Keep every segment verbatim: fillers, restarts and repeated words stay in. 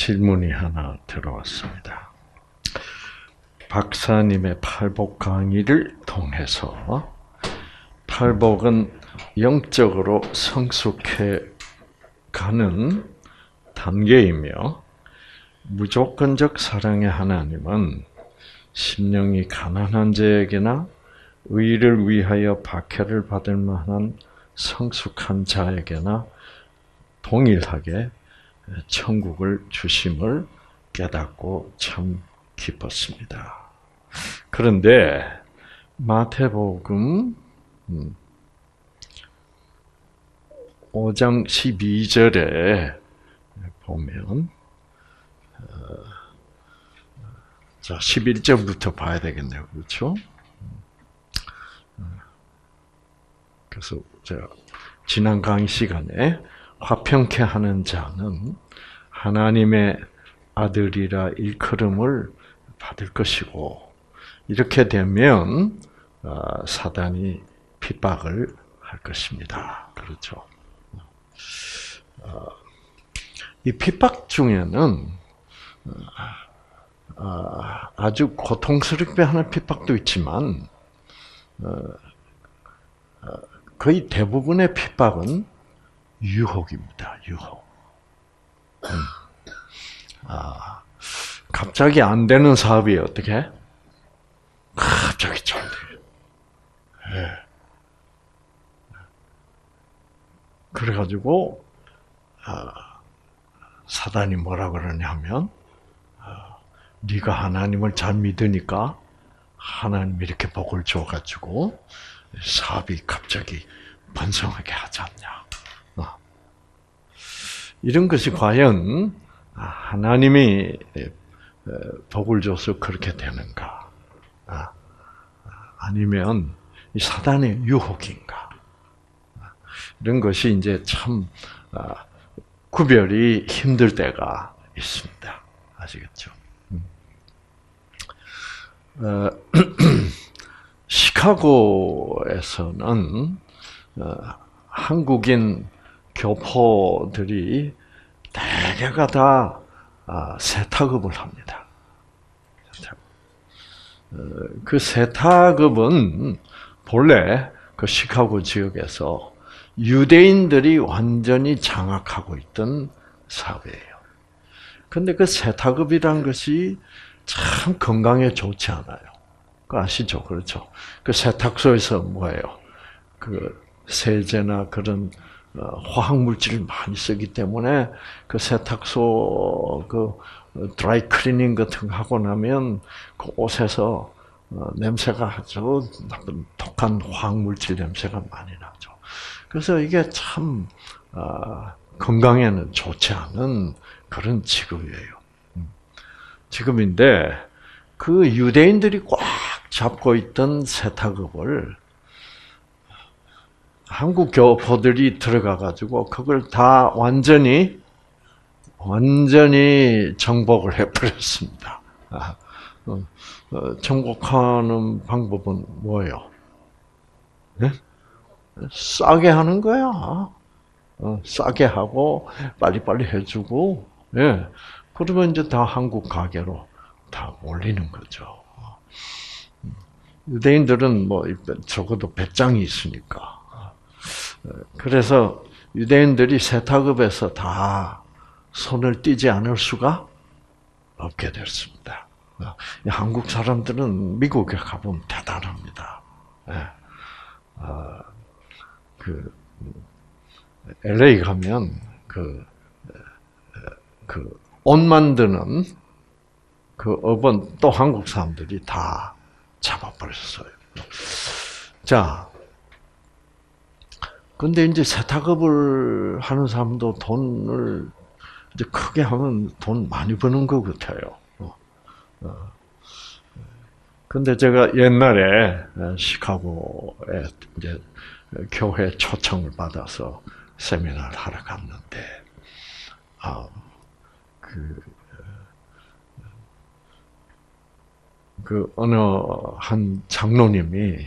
질문이 하나 들어왔습니다. 박사님의 팔복 강의를 통해서 팔복은 영적으로 성숙해 가는 단계이며 무조건적 사랑의 하나님은 심령이 가난한 자에게나 의를 위하여 박해를 받을 만한 성숙한 자에게나 동일하게 천국을 주심을 깨닫고 참 기뻤습니다. 그런데 마태복음 오 장 십이 절에 보면 자 십일 절부터 봐야 되겠네요. 그렇죠? 그래서 제가 지난 강의 시간에 화평케 하는 자는 하나님의 아들이라 일컬음을 받을 것이고 이렇게 되면 사단이 핍박을 할 것입니다. 그렇죠? 이 핍박 중에는 아주 고통스럽게 하는 핍박도 있지만 거의 대부분의 핍박은 유혹입니다. 유혹. 음. 아, 갑자기 안 되는 사업이 어떻게? 갑자기 잘 돼요. 네. 그래가지고 아, 사단이 뭐라 그러냐면 아, 네가 하나님을 잘 믿으니까 하나님이 이렇게 복을 줘가지고 사업이 갑자기 번성하게 하지 않냐. 이런 것이 과연 하나님이 복을 줘서 그렇게 되는가? 아니면 사단의 유혹인가? 이런 것이 이제 참 구별이 힘들 때가 있습니다. 아시겠죠? 어, 시카고에서는 어, 한국인 교포들이 대개가 다 아, 세탁업을 합니다. 어, 그 세탁업은 본래 그 시카고 지역에서 유대인들이 완전히 장악하고 있던 사회예요. 근데 그 세탁업이란 것이 참 건강에 좋지 않아요. 그 아시죠? 그렇죠? 그 세탁소에서 뭐예요? 그 세제나 그런 화학 물질을 많이 쓰기 때문에 그 세탁소 그 드라이 클리닝 같은 거 하고 나면 그 옷에서 냄새가 아주 나쁜 독한 화학 물질 냄새가 많이 나죠. 그래서 이게 참 건강에는 좋지 않은 그런 직업이에요. 직업인데 그 유대인들이 꽉 잡고 있던 세탁업을 한국 교포들이 들어가 가지고 그걸 다 완전히 완전히 정복을 해버렸습니다. 아, 어, 어, 정복하는 방법은 뭐예요? 네? 싸게 하는 거야. 어, 싸게 하고 빨리빨리 해주고, 예. 그러면 이제 다 한국 가게로 다 몰리는 거죠. 유대인들은 뭐 적어도 배짱이 있으니까. 그래서 유대인들이 세탁업에서 다 손을 떼지 않을 수가 없게 됐습니다. 한국 사람들은 미국에 가보면 대단합니다. 그 엘에이 가면 그 그 옷 만드는 그 업은 또 한국 사람들이 다 잡아버렸어요. 자. 근데 이제 세탁업을 하는 사람도 돈을 이제 크게 하면 돈 많이 버는 것 같아요. 어. 근데 제가 옛날에 시카고에 이제 교회 초청을 받아서 세미나를 하러 갔는데, 아, 그, 그 어느 한 장로님이,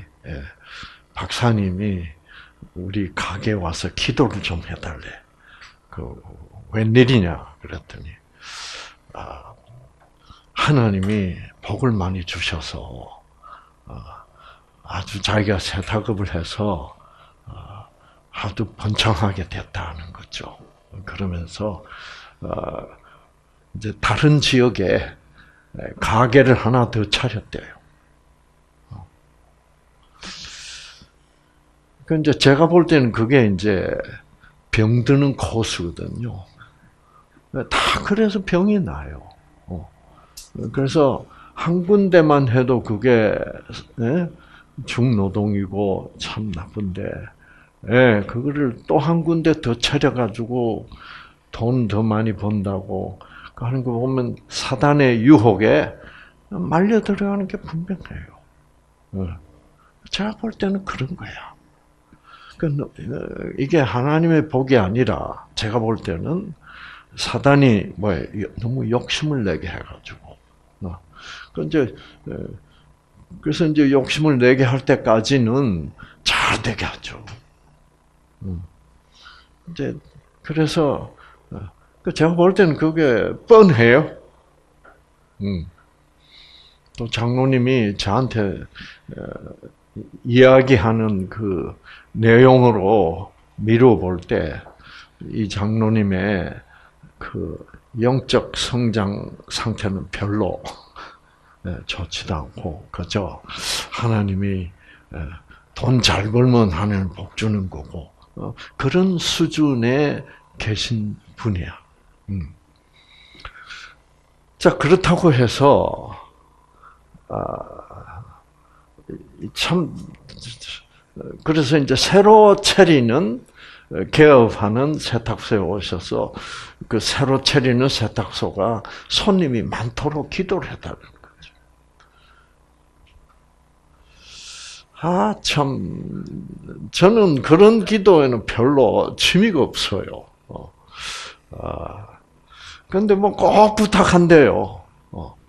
박사님이 우리 가게 와서 기도를 좀 해달래. 그 웬일이냐 그랬더니 하나님이 복을 많이 주셔서 아주 자기가 세탁업을 해서 아주 번창하게 됐다는 거죠. 그러면서 이제 다른 지역에 가게를 하나 더 차렸대요. 그 이제 제가 볼 때는 그게 이제 병드는 코스거든요. 다 그래서 병이 나요. 그래서 한 군데만 해도 그게 중노동이고 참 나쁜데, 예, 그거를 또 한 군데 더 차려가지고 돈 더 많이 번다고 하는 거 보면 사단의 유혹에 말려 들어가는 게 분명해요. 제가 볼 때는 그런 거야. 이게 하나님의 복이 아니라 제가 볼 때는 사단이 뭐 너무 욕심을 내게 해가지고, 그 이제 그래서 이제 욕심을 내게 할 때까지는 잘 되게 하죠. 이제 그래서 제가 볼 때는 그게 뻔해요. 또 장로님이 저한테 이야기하는 그 내용으로 미루어 볼 때 이 장로님의 그 영적 성장 상태는 별로 좋지도 않고, 그죠? 하나님이 돈 잘 벌면 하나님 복 주는 거고, 그런 수준에 계신 분이야. 음. 자, 그렇다고 해서, 아, 참, 그래서 이제 새로 차리는, 개업하는 세탁소에 오셔서, 그 새로 차리는 세탁소가 손님이 많도록 기도를 해달라는 거죠. 아, 참, 저는 그런 기도에는 별로 취미가 없어요. 어. 아, 근데 뭐 꼭 부탁한대요. 어.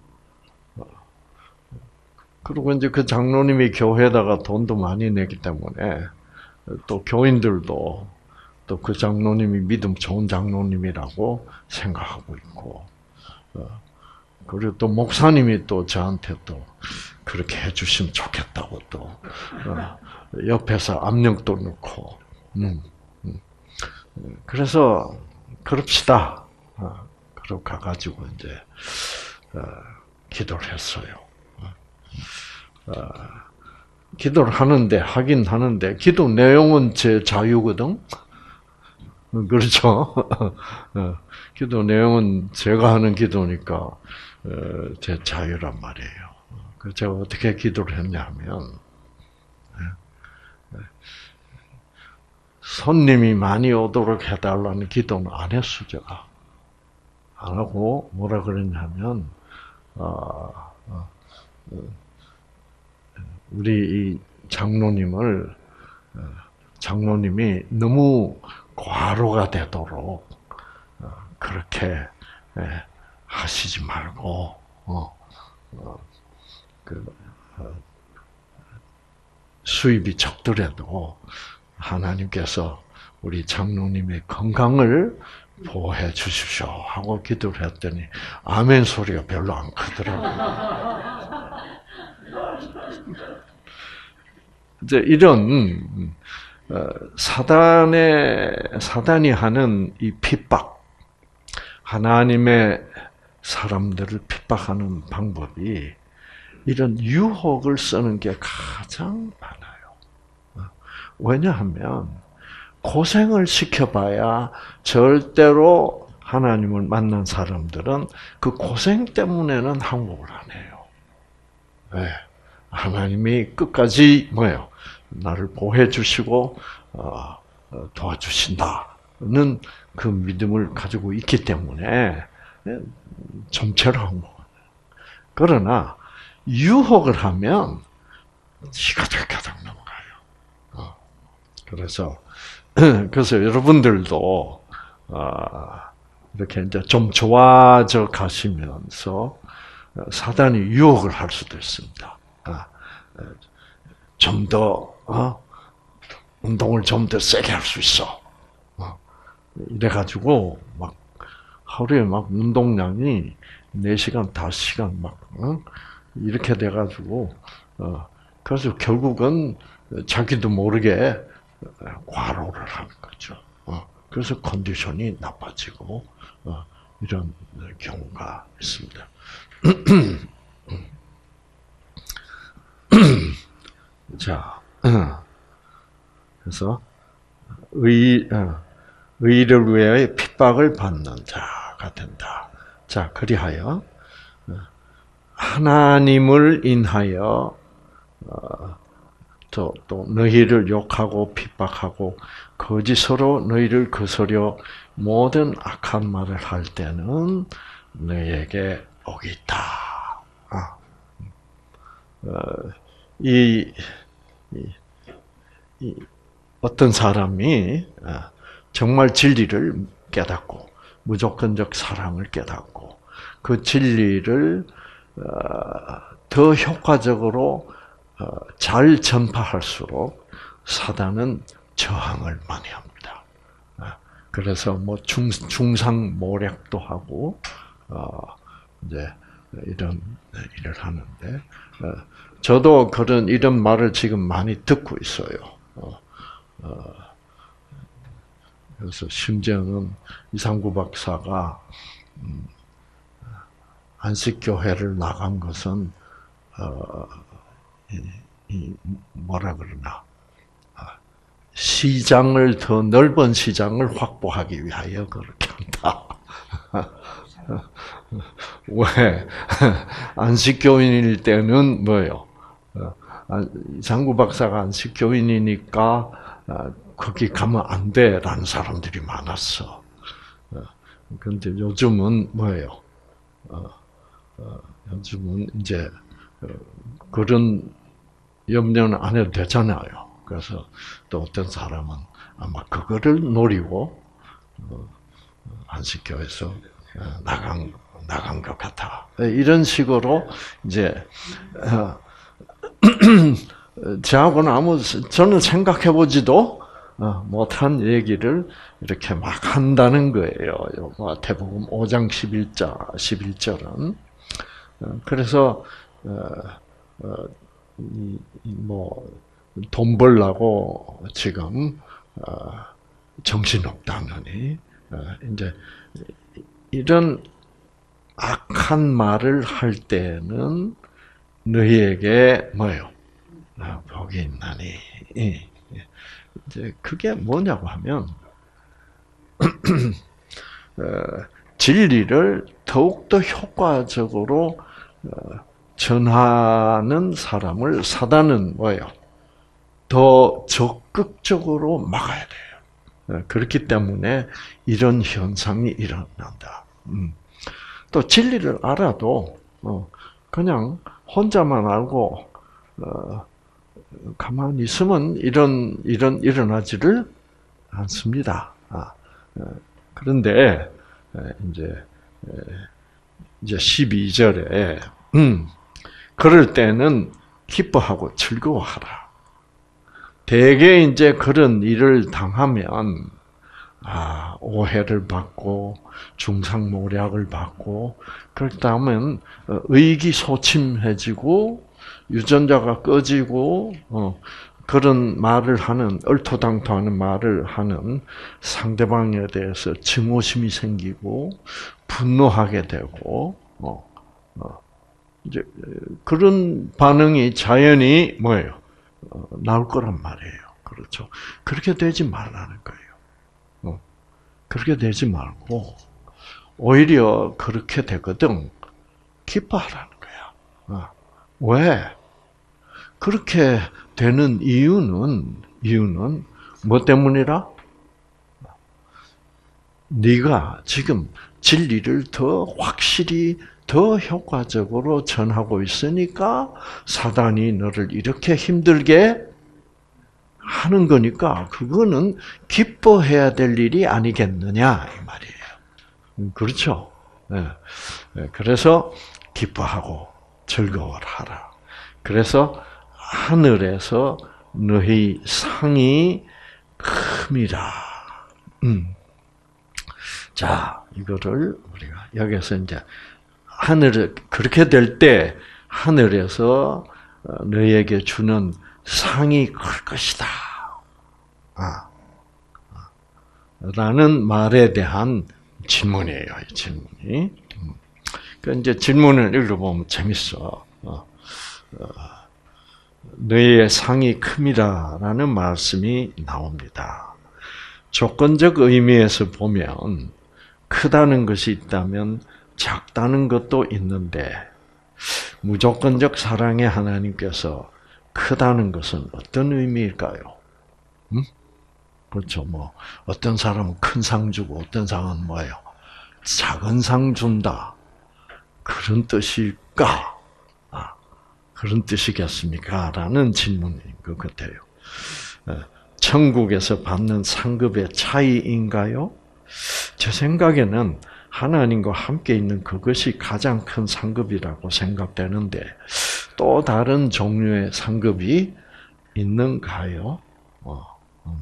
그리고 이제 그 장로님이 교회에다가 돈도 많이 내기 때문에 또 교인들도 또 그 장로님이 믿음 좋은 장로님이라고 생각하고 있고, 그리고 또 목사님이 또 저한테 또 그렇게 해주시면 좋겠다고 또 옆에서 압력도 넣고, 음, 음. 그래서 그럽시다. 그러고 가가지고 이제 기도를 했어요. 기도를 하는데 하긴 하는데 기도 내용은 제 자유거든. 그렇죠. 기도 내용은 제가 하는 기도니까 제 자유란 말이에요. 그래서 제가 어떻게 기도를 했냐면, 손님이 많이 오도록 해달라는 기도는 안 했어, 제가. 안 하고 뭐라 그랬냐면, 어, 어, 우리 이 장로님을 장로님이 너무 과로가 되도록 그렇게 하시지 말고, 어, 어, 그, 어, 수입이 적더라도 하나님께서 우리 장로님의 건강을 보호해 주십시오 하고 기도를 했더니 아멘 소리가 별로 안 크더라고요. 이제 이런 사단의 사단이 하는 이 핍박, 하나님의 사람들을 핍박하는 방법이 이런 유혹을 쓰는 게 가장 많아요. 왜냐하면 고생을 시켜봐야 절대로 하나님을 만난 사람들은 그 고생 때문에는 항복을 안 해요. 네. 하나님이 끝까지 뭐예요? 나를 보호해 주시고 도와주신다는 그 믿음을 가지고 있기 때문에 점체로 항복을. 그러나 유혹을 하면 시가닥가닥 넘어가요. 그래서 그래서 여러분들도 이렇게 이제 좀 좋아져 가시면서 사단이 유혹을 할 수도 있습니다. 좀 더 어? 운동을 좀 더 세게 할 수 있어. 어. 이래가지고 막 하루에 막 운동량이 네 시간, 다섯 시간 막 어? 이렇게 돼가지고 어, 그래서 결국은 자기도 모르게 과로를 하는 거죠. 어, 그래서 컨디션이 나빠지고 어, 이런 경우가 있습니다. 자, 그래서 의 의를 위하여 핍박을 받는 자가 된다. 자, 그리하여 하나님을 인하여 또, 또 너희를 욕하고 핍박하고 거짓으로 너희를 거스려 모든 악한 말을 할 때는 너희에게 복이 있다. 아. 어, 이, 이, 이 어떤 사람이 정말 진리를 깨닫고 무조건적 사랑을 깨닫고 그 진리를 더 효과적으로 잘 전파할수록 사단은 저항을 많이 합니다. 그래서 뭐 중, 중상모략도 하고 이제 이런 일을 하는데 저도 그런 이런 말을 지금 많이 듣고 있어요. 그래서 심지어는 이상구 박사가 안식교회를 나간 것은 어, 이, 이 뭐라 그러나 시장을 더 넓은 시장을 확보하기 위하여 그렇게 한다. 왜 안식교인일 때는 뭐요? 이상구 박사가 안식교인이니까 거기 가면 안 돼라는 사람들이 많았어. 그런데 요즘은 뭐예요? 요즘은 이제 그런 염려는 안 해도 되잖아요. 그래서 또 어떤 사람은 아마 그거를 노리고 안식교에서 나간 나간 것 같아. 이런 식으로 이제 저하고는 아무 저는 생각해 보지도 못한 얘기를 이렇게 막 한다는 거예요. 마태복음 오 장 십일 절 십일 절은 그래서 뭐 돈 벌려고 지금 정신없다느니 이제 이런 악한 말을 할 때는 너희에게 뭐요? 복이 있나니. 이제 그게 뭐냐고 하면 진리를 더욱더 효과적으로 전하는 사람을 사단은 뭐예요? 더 적극적으로 막아야 돼요. 그렇기 때문에 이런 현상이 일어난다. 또 진리를 알아도 그냥 혼자만 알고 가만히 있으면 이런 이런 일어나지를 않습니다. 그런데 이제 이제 십이 절에 음, 그럴 때는 기뻐하고 즐거워하라. 대개 이제 그런 일을 당하면 아, 오해를 받고 중상모략을 받고 그렇다 하면 의기소침해지고 유전자가 꺼지고 어, 그런 말을 하는 얼토당토하는 말을 하는 상대방에 대해서 증오심이 생기고 분노하게 되고 어, 어, 이제 그런 반응이 자연히 뭐예요? 어, 나올 거란 말이에요. 그렇죠? 그렇게 되지 말라는 거예요. 어, 그렇게 되지 말고 오히려 그렇게 되거든 기뻐하라는 거야. 어, 왜? 그렇게 되는 이유는 이유는 뭐 때문이라? 네가 지금 진리를 더 확실히 더 효과적으로 전하고 있으니까 사단이 너를 이렇게 힘들게 하는 거니까 그거는 기뻐해야 될 일이 아니겠느냐 이 말이에요. 그렇죠? 네. 그래서 기뻐하고 즐거워하라. 그래서 하늘에서 너희 상이 큼이라. 음. 자, 이거를 우리가 여기서 이제 하늘에 그렇게 될 때 하늘에서 너에게 주는 상이 클 것이다. 아, 라는 말에 대한 질문이에요. 이 질문이. 그 이제 질문을 읽어보면 재밌어. 어, 어, 너의 상이 큼이라라는 말씀이 나옵니다. 조건적 의미에서 보면 크다는 것이 있다면 작다는 것도 있는데 무조건적 사랑의 하나님께서 크다는 것은 어떤 의미일까요? 음? 그렇죠. 뭐 어떤 사람은 큰 상 주고 어떤 사람은 뭐예요? 작은 상 준다. 그런 뜻일까? 아, 그런 뜻이겠습니까? 라는 질문인 것 같아요. 천국에서 받는 상급의 차이인가요? 제 생각에는 하나님과 함께 있는 그것이 가장 큰 상급이라고 생각되는데 또 다른 종류의 상급이 있는가요? 어, 음.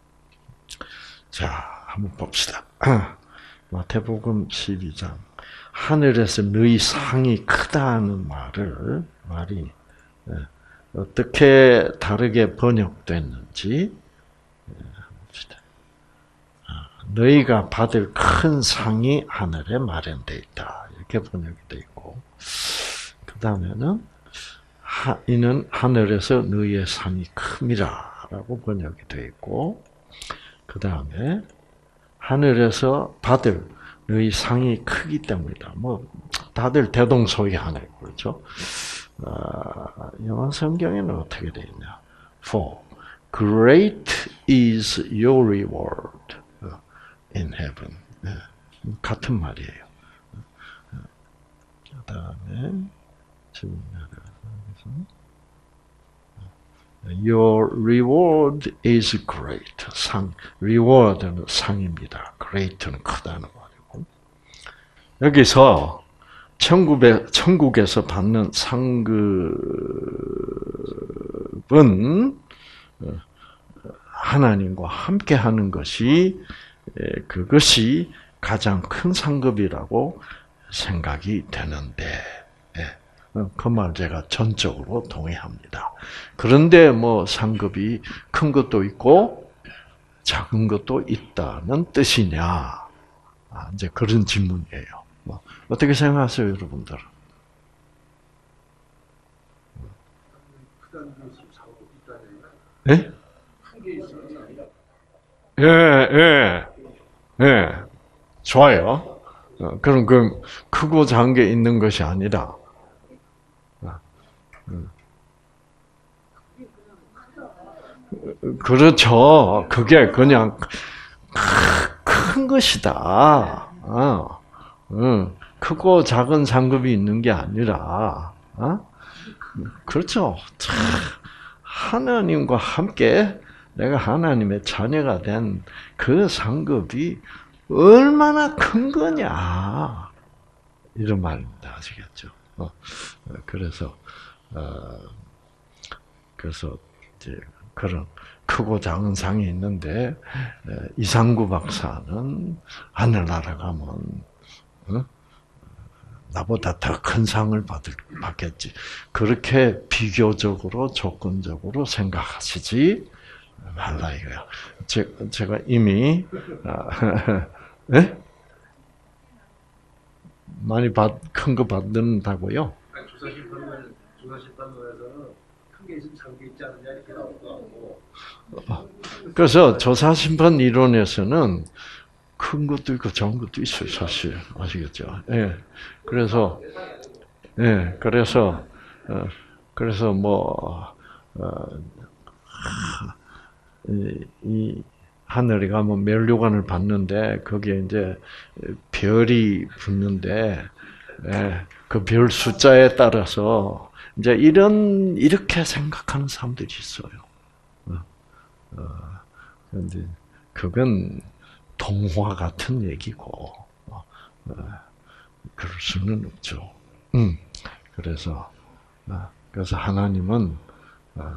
자, 한번 봅시다. 마태복음 십이 장. 하늘에서 너희 상이 크다는 말을, 말이, 어떻게 다르게 번역됐는지, 봅시다. 너희가 받을 큰 상이 하늘에 마련되어 있다. 이렇게 번역이 되어 있고, 그 다음에는, 이는 하늘에서 너희의 상이 큼이라. 라고 번역이 되어 있고, 그 다음에, 하늘에서 받을 너희 상이 크기 때문이다. 뭐 다들 대동소이하네, 그렇죠? 어, 영어 성경에는 어떻게 되어 있냐? For great is your reward in heaven. 같은 말이에요. 그다음에 지금 Your reward is great. 상, reward는 상입니다. great는 크다는 말이고. 여기서 천국에, 천국에서 받는 상급은 하나님과 함께 하는 것이, 그것이 가장 큰 상급이라고 생각이 되는데, 그 말 제가 전적으로 동의합니다. 그런데 뭐 상급이 큰 것도 있고 작은 것도 있다는 뜻이냐? 아, 이제 그런 질문이에요. 뭐 어떻게 생각하세요, 여러분들? 예? 예, 예, 예. 좋아요. 그럼 그 크고 작은 게 있는 것이 아니라. 그렇죠. 그게 그냥 큰 것이다. 어. 크고 작은 상급이 있는 게 아니라, 어? 그렇죠. 하나님과 함께 내가 하나님의 자녀가 된 그 상급이 얼마나 큰 거냐. 이런 말입니다. 아시겠죠? 어. 그래서, 어, 그래서 이제 그런 크고 작은 상이 있는데 이상구 박사는 하늘나라 가면 어? 나보다 더 큰 상을 받을, 받겠지. 그렇게 비교적으로 조건적으로 생각하시지 말라 이거야. 제, 제가 이미 네? 많이 받, 큰 거 받는다고요? 조사심판론, 조사심판론에서는 큰 게 있으면 작은 게 있지 않느냐 이렇게 나오고. 그래서 조사심판 이론에서는 큰 것도 있고 작은 것도 있어요, 사실. 아시겠죠? 예. 그래서, 예. 그래서, 어, 그래서 뭐, 어, 이, 이 하늘에 가면 멸류관을 봤는데, 거기에 이제 별이 붙는데, 예. 그 별 숫자에 따라서, 이제 이런, 이렇게 생각하는 사람들이 있어요. 어, 어, 근데, 그건, 동화 같은 얘기고, 어, 그럴 수는 없죠. 음, 그래서, 어, 그래서 하나님은, 어,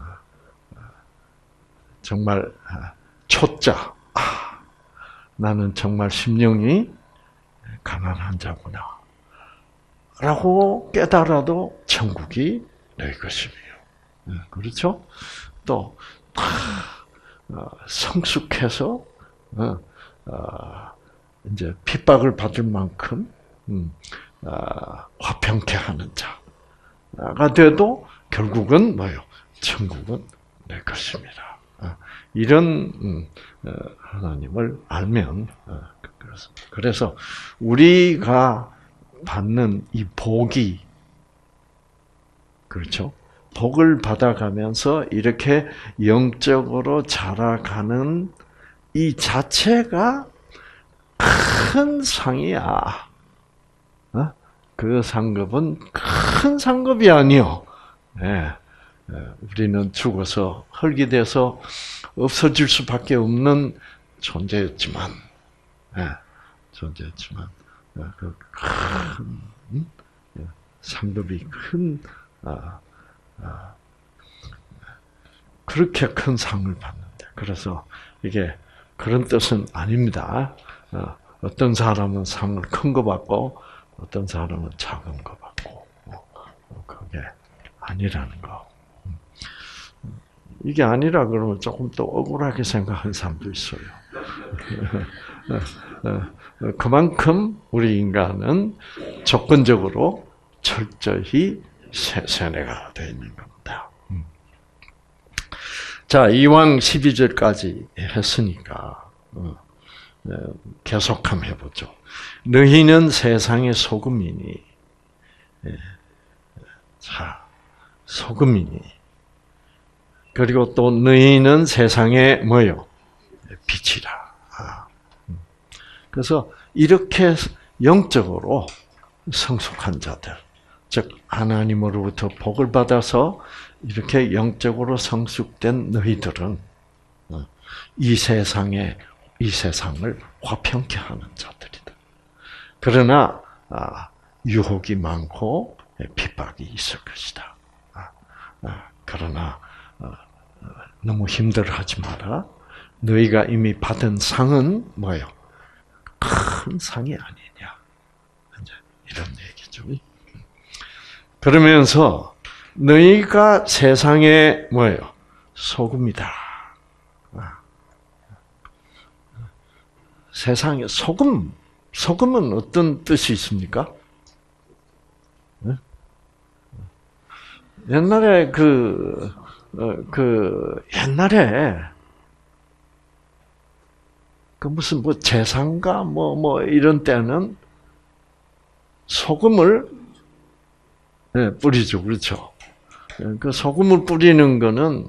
정말, 초짜, 아, 나는 정말 심령이 가난한 자구나. 라고 깨달아도 천국이 내 것이며, 그렇죠? 또 성숙해서 이제 핍박을 받을 만큼 화평케 하는 자가 돼도 결국은 뭐요? 천국은 내 것입니다. 이런 하나님을 알면, 그래서 우리가 받는 이 복이, 그렇죠? 복을 받아가면서 이렇게 영적으로 자라가는 이 자체가 큰 상이야. 어? 그 상급은 큰 상급이 아니요. 네. 우리는 죽어서 흙이 돼서 없어질 수밖에 없는 존재였지만, 네. 존재였지만, 그 큰 상급이 큰, 아, 아, 그렇게 큰 상을 받는데, 그래서 이게 그런 뜻은 아닙니다. 어, 어떤 사람은 상을 큰 거 받고, 어떤 사람은 작은 거 받고, 어, 그게 아니라는 거. 이게 아니라 그러면 조금 또 억울하게 생각하는 사람도 있어요. 그만큼 우리 인간은 조건적으로 철저히 세뇌가 되어 있는 겁니다. 자, 이왕 십이 절까지 했으니까 계속 한번 해보죠. 너희는 세상의 소금이니, 자, 소금이니, 그리고 또 너희는 세상의 뭐요? 빛이라. 그래서 이렇게 영적으로 성숙한 자들, 즉 하나님으로부터 복을 받아서 이렇게 영적으로 성숙된 너희들은 이 세상에 이 세상을 화평케 하는 자들이다. 그러나 유혹이 많고 핍박이 있을 것이다. 그러나 너무 힘들어하지 마라. 너희가 이미 받은 상은 뭐예요? 큰 상이 아니냐. 이제 이런 얘기죠. 그러면서 너희가 세상에 뭐예요? 소금이다. 세상에 소금, 소금은 어떤 뜻이 있습니까? 옛날에 그, 그, 옛날에 그 무슨 뭐 제사인가 뭐, 뭐 이런 때는 소금을 네, 뿌리죠. 그렇죠. 그 소금을 뿌리는 거는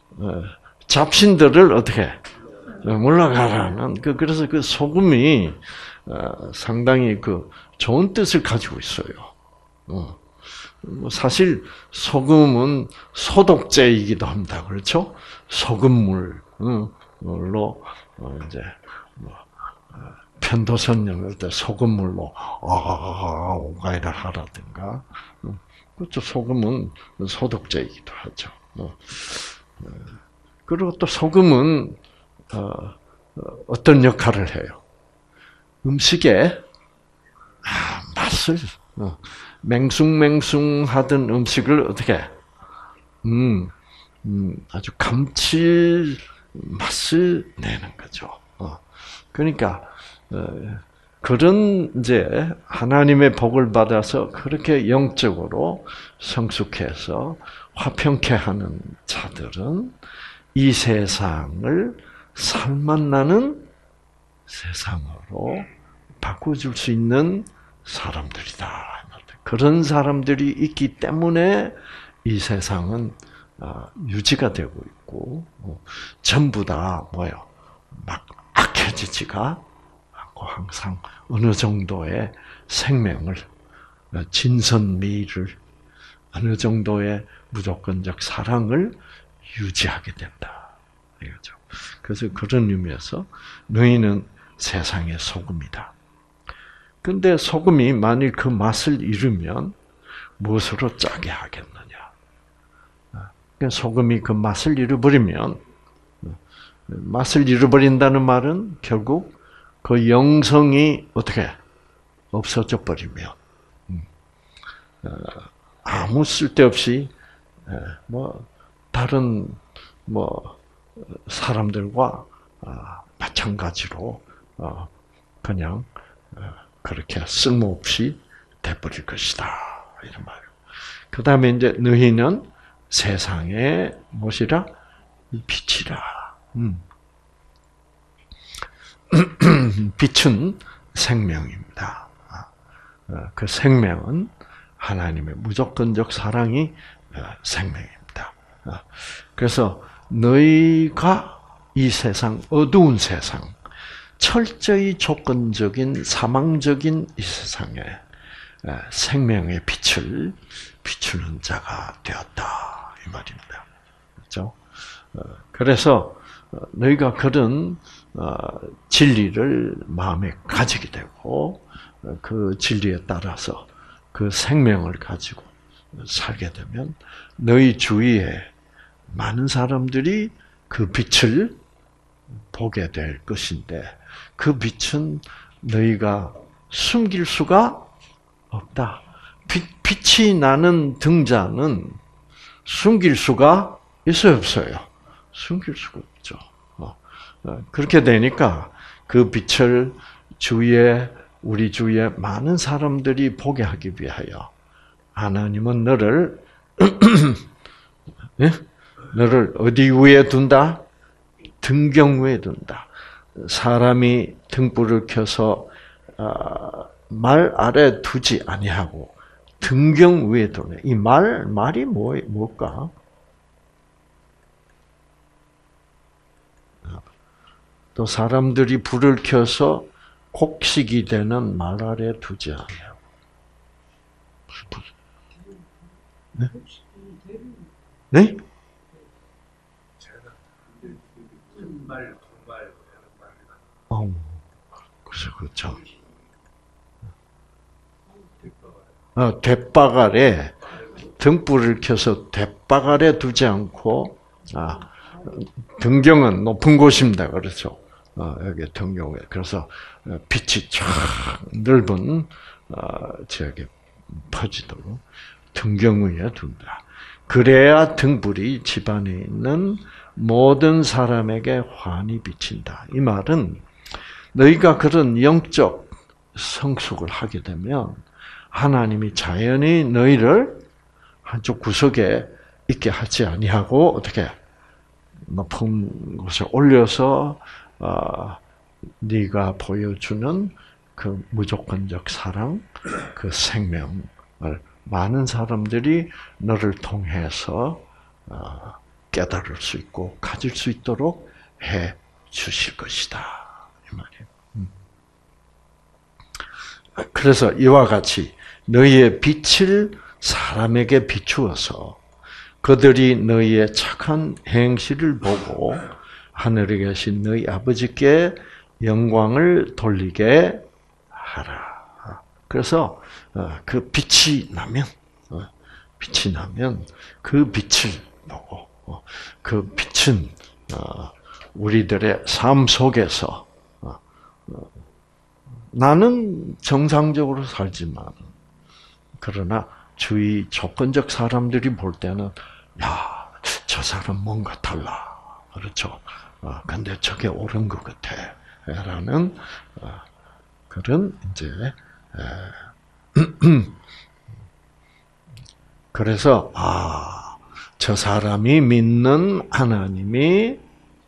잡신들을 어떻게 물러가라는 그 그래서 그 소금이 상당히 그 좋은 뜻을 가지고 있어요. 사실 소금은 소독제이기도 합니다. 그렇죠? 소금물로 이제 편도선 열릴 때 소금물로 오가이를 하라든가. 그렇죠. 소금은 소독제이기도 하죠. 그리고 또 소금은 어떤 역할을 해요? 음식에 맛을 맹숭맹숭하던 음식을 어떻게 음, 음 아주 감칠 맛을 내는 거죠. 그러니까 그런 이제 하나님의 복을 받아서 그렇게 영적으로 성숙해서 화평케 하는 자들은 이 세상을 살맛나는 세상으로 바꿔줄 수 있는 사람들이다. 그런 사람들이 있기 때문에 이 세상은 유지가 되고 있고 전부 다 뭐요? 막 악해지지가 않고 항상 어느 정도의 생명을 진선미를 어느 정도의 무조건적 사랑을 유지하게 된다. 이거죠. 그래서 그런 의미에서 너희는 세상의 소금이다. 근데 소금이 만일 그 맛을 잃으면 무엇으로 짜게 하겠느냐? 소금이 그 맛을 잃어버리면 맛을 잃어버린다는 말은 결국 그 영성이 어떻게 없어져 버리면 아무 쓸데없이 뭐 다른 뭐 사람들과 마찬가지로 그냥 그렇게 쓸모없이 돼버릴 것이다 이런 말이에요. 그 다음에 이제 너희는 세상의 무엇이라? 빛이라. 음. 빛은 생명입니다. 그 생명은 하나님의 무조건적 사랑이 생명입니다. 그래서 너희가 이 세상, 어두운 세상, 철저히 조건적인 사망적인 이 세상에 생명의 빛을 비추는 자가 되었다 이 말입니다. 그렇죠? 그래서 너희가 그런 진리를 마음에 가지게 되고 그 진리에 따라서 그 생명을 가지고 살게 되면 너희 주위에 많은 사람들이 그 빛을 보게 될 것인데 그 빛은 너희가 숨길 수가 없다. 빛, 빛이 나는 등잔은 숨길 수가 있어요, 없어요? 숨길 수가 없죠. 그렇게 되니까 그 빛을 주위에 우리 주위에 많은 사람들이 보게 하기 위하여 하나님은 너를 네? 너를 어디 위에 둔다? 등경 위에 둔다. 사람이 등불을 켜서 말 아래 두지 아니하고 등경 위에 두네. 이 말 말이 뭐 뭘까? 또 사람들이 불을 켜서 곡식이 되는 말 아래 두지 않아요. 네? 네? 말, 말, 어, 그래서 그렇죠. 어, 대박 아래 등불을 켜서 대박 아래 두지 않고, 아, 등경은 높은 곳입니다. 그렇죠. 어, 여기 등경에. 그래서 빛이 쫙 넓은, 어, 지역에 퍼지도록 등경 위에 둔다. 그래야 등불이 집안에 있는 모든 사람에게 환히 비친다. 이 말은 너희가 그런 영적 성숙을 하게 되면 하나님이 자연히 너희를 한쪽 구석에 있게 하지 아니하고 어떻게 높은 곳에 올려서 어, 네가 보여주는 그 무조건적 사랑, 그 생명을 많은 사람들이 너를 통해서 어, 깨달을 수 있고 가질 수 있도록 해 주실 것이다 이 말이에요. 음. 그래서 이와 같이 너희의 빛을 사람에게 비추어서 그들이 너희의 착한 행실을 보고 하늘에 계신 너희 아버지께 영광을 돌리게 하라. 그래서 그 빛이 나면, 빛이 나면 그 빛을 보고 그 빛은 우리들의 삶 속에서 나는 정상적으로 살지만 그러나 주위 조건적 사람들이 볼 때는 야, 저 사람 뭔가 달라. 그렇죠. 아, 근데 저게 옳은 것 같아. 라는, 아, 그런, 이제, 에, 그래서, 아, 저 사람이 믿는 하나님이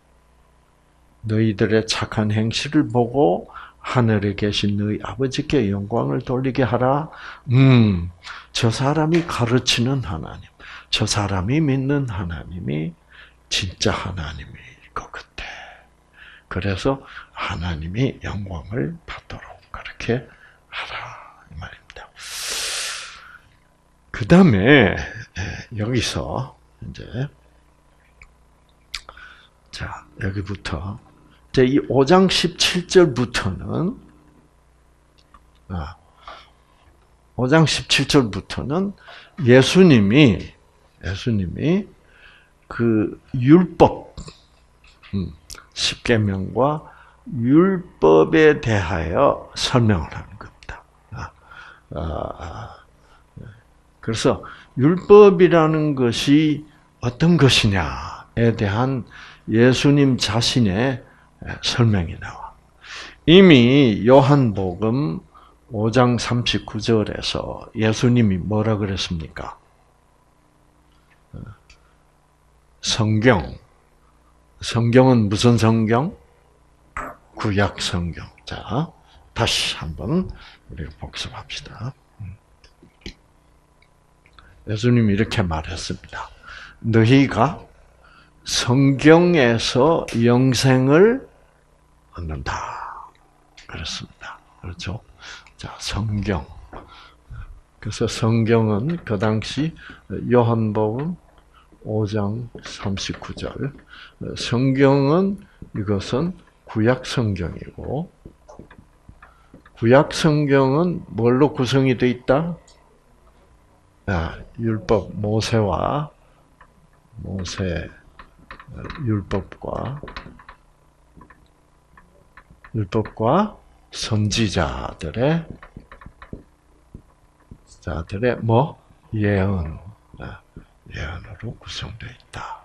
너희들의 착한 행실을 보고 하늘에 계신 너희 아버지께 영광을 돌리게 하라. 음, 저 사람이 가르치는 하나님, 저 사람이 믿는 하나님이 진짜 하나님일 것 같아. 그래서 하나님이 영광을 받도록 그렇게 하라 이 말입니다. 그 다음에 여기서 이제 자 여기부터 이제 이 오 장 십칠 절부터는 아, 오 장 십칠 절부터는 예수님이 예수님이 그 율법 음, 십계명과 율법에 대하여 설명을 하는 겁니다. 아, 아, 그래서 율법이라는 것이 어떤 것이냐에 대한 예수님 자신의 설명이 나와. 이미 요한복음 오 장 삼십구 절에서 예수님이 뭐라 그랬습니까? 성경. 성경은 무슨 성경? 구약 성경. 자, 다시 한번 우리가 복습합시다. 예수님이 이렇게 말했습니다. 너희가 성경에서 영생을 얻는다. 그렇습니다. 그렇죠? 자, 성경. 그래서 성경은 그 당시 요한복음 오 장 삼십구 절. 성경은 이것은 구약 성경이고, 구약 성경은 뭘로 구성이 되어 있다? 아, 율법, 모세와, 모세, 율법과, 율법과 선지자들의, 자들의 뭐? 예언, 예언으로 구성되어 있다.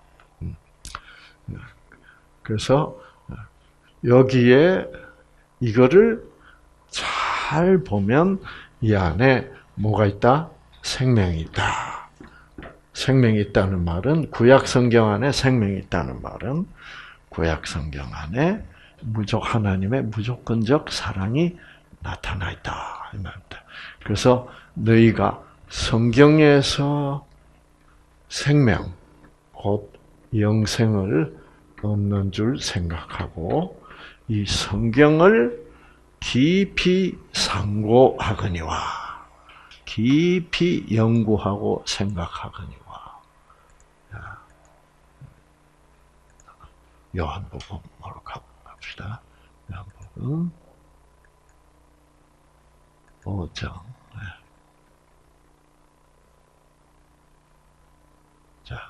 그래서 여기에 이거를 잘 보면 이 안에 뭐가 있다? 생명이 있다. 생명이 있다는 말은 구약 성경 안에 생명이 있다는 말은 구약 성경 안에 무조 하나님의 무조건적 사랑이 나타나 있다 이 말입니다. 그래서 너희가 성경에서 생명 곧 영생을 얻는 줄 생각하고 이 성경을 깊이 상고하거니와 깊이 연구하고 생각하거니와. 요한복음으로 가봅시다. 요한복음 오 장. 자,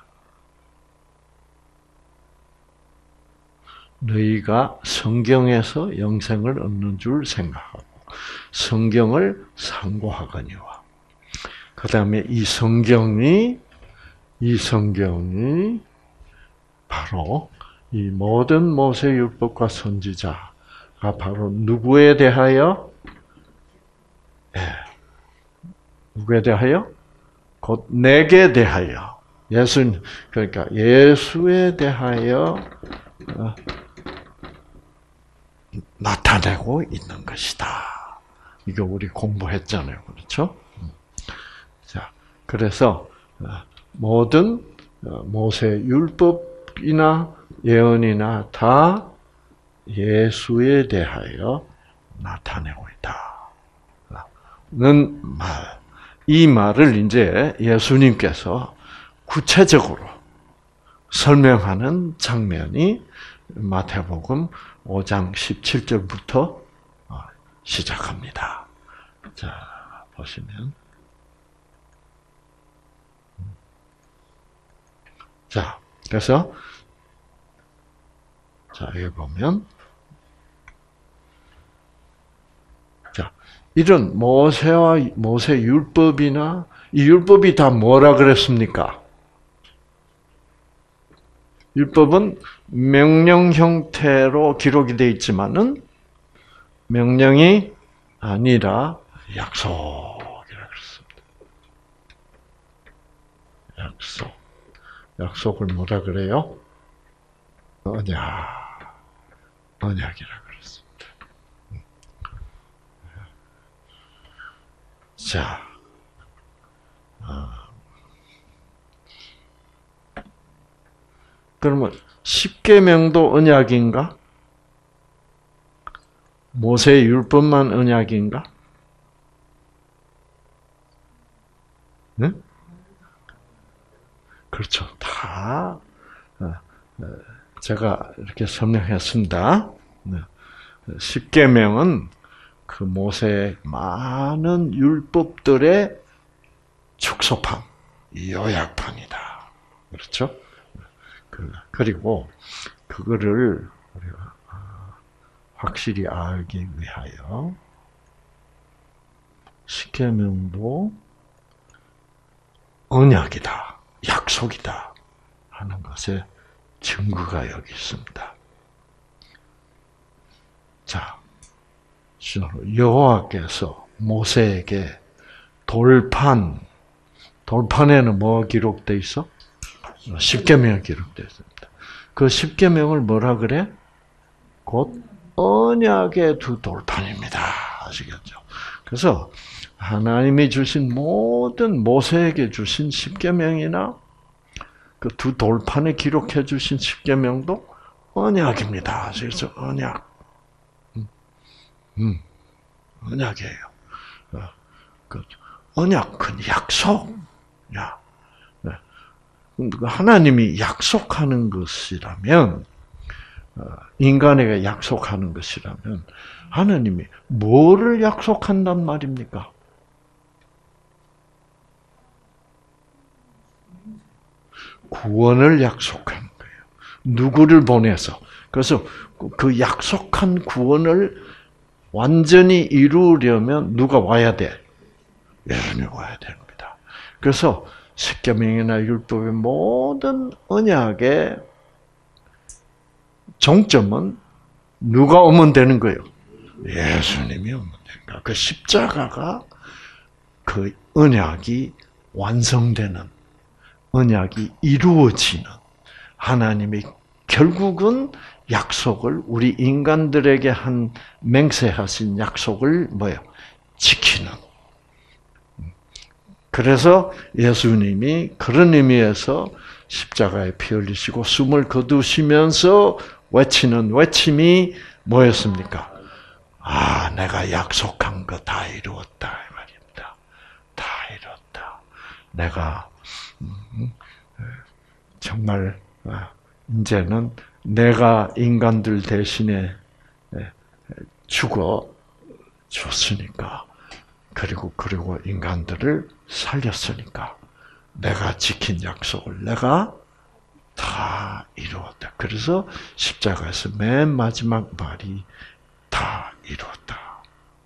너희가 성경에서 영생을 얻는 줄 생각하고 성경을 상고하거니와. 그 다음에 이 성경이 이 성경이 바로 이 모든 모세 율법과 선지자가 바로 누구에 대하여? 예. 누구에 대하여? 곧 내게 대하여. 예수 그러니까 예수에 대하여 나타내고 있는 것이다. 이거 우리 공부했잖아요. 그렇죠? 자, 그래서 모든 모세 율법이나 예언이나 다 예수에 대하여 나타내고 있다는 말. 이 말을 이제 예수님께서 구체적으로 설명하는 장면이 마태복음 오 장 십칠 절부터 시작합니다. 자, 보시면. 자, 그래서, 자, 여기 보면, 자, 이런 모세와, 모세 율법이나, 이 율법이 다 뭐라 그랬습니까? 율법은 명령 형태로 기록이 되어 있지만은, 명령이 아니라 약속이라 그랬습니다. 약속. 약속을 뭐라 그래요? 언약. 언약이라 그랬습니다. 자, 그러면 십계명도 언약인가? 모세 율법만 언약인가? 네? 그렇죠. 다 제가 이렇게 설명했습니다. 십계명은 그 모세의 많은 율법들의 축소판, 요약판이다. 그렇죠? 그리고 그거를 우리가 확실히 알기 위하여 십계명도 언약이다, 약속이다 하는 것에 증거가 여기 있습니다. 자, 여호와께서 모세에게 돌판, 돌판에는 뭐 기록되어 있어? 십계명이 기록되어 있습니다. 그 십계명을 뭐라 그래? 곧 언약의 두 돌판입니다. 아시겠죠? 그래서 하나님이 주신 모든 모세에게 주신 십계명이나 그 두 돌판에 기록해 주신 십계명도 언약입니다. 그래서 언약, 음, 음, 언약이에요. 어, 그 언약은 약속. 야, 네. 하나님이 약속하는 것이라면, 인간에게 약속하는 것이라면, 하나님이 뭐를 약속한단 말입니까? 구원을 약속하는 거예요. 누구를 보내서. 그래서 그 약속한 구원을 완전히 이루려면 누가 와야 돼? 예언이 와야 됩니다. 그래서 십계명이나 율법의 모든 언약의 종점은 누가 오면 되는 거예요? 예수님이 오면 되는 거예요. 그 십자가가 그 언약이 완성되는, 언약이 이루어지는, 하나님이 결국은 약속을, 우리 인간들에게 한 맹세하신 약속을 뭐예요? 지키는. 그래서 예수님이 그런 의미에서 십자가에 피 흘리시고 숨을 거두시면서 외치는 외침이 뭐였습니까? 아, 내가 약속한 거 다 이루었다 이 말입니다. 다 이루었다. 내가 정말 이제는 내가 인간들 대신에 죽어 줬으니까, 그리고 그리고 인간들을 살렸으니까 내가 지킨 약속을 내가 다 이루었다. 그래서 십자가에서 맨 마지막 말이 다 이루었다.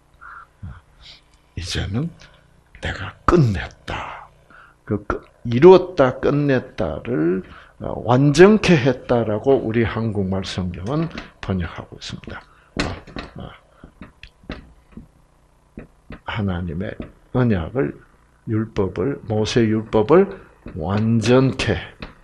이제는 내가 끝냈다. 그 이루었다, 끝냈다를 완전케 했다라고 우리 한국말 성경은 번역하고 있습니다. 하나님의 언약을, 율법을, 모세 율법을 완전케,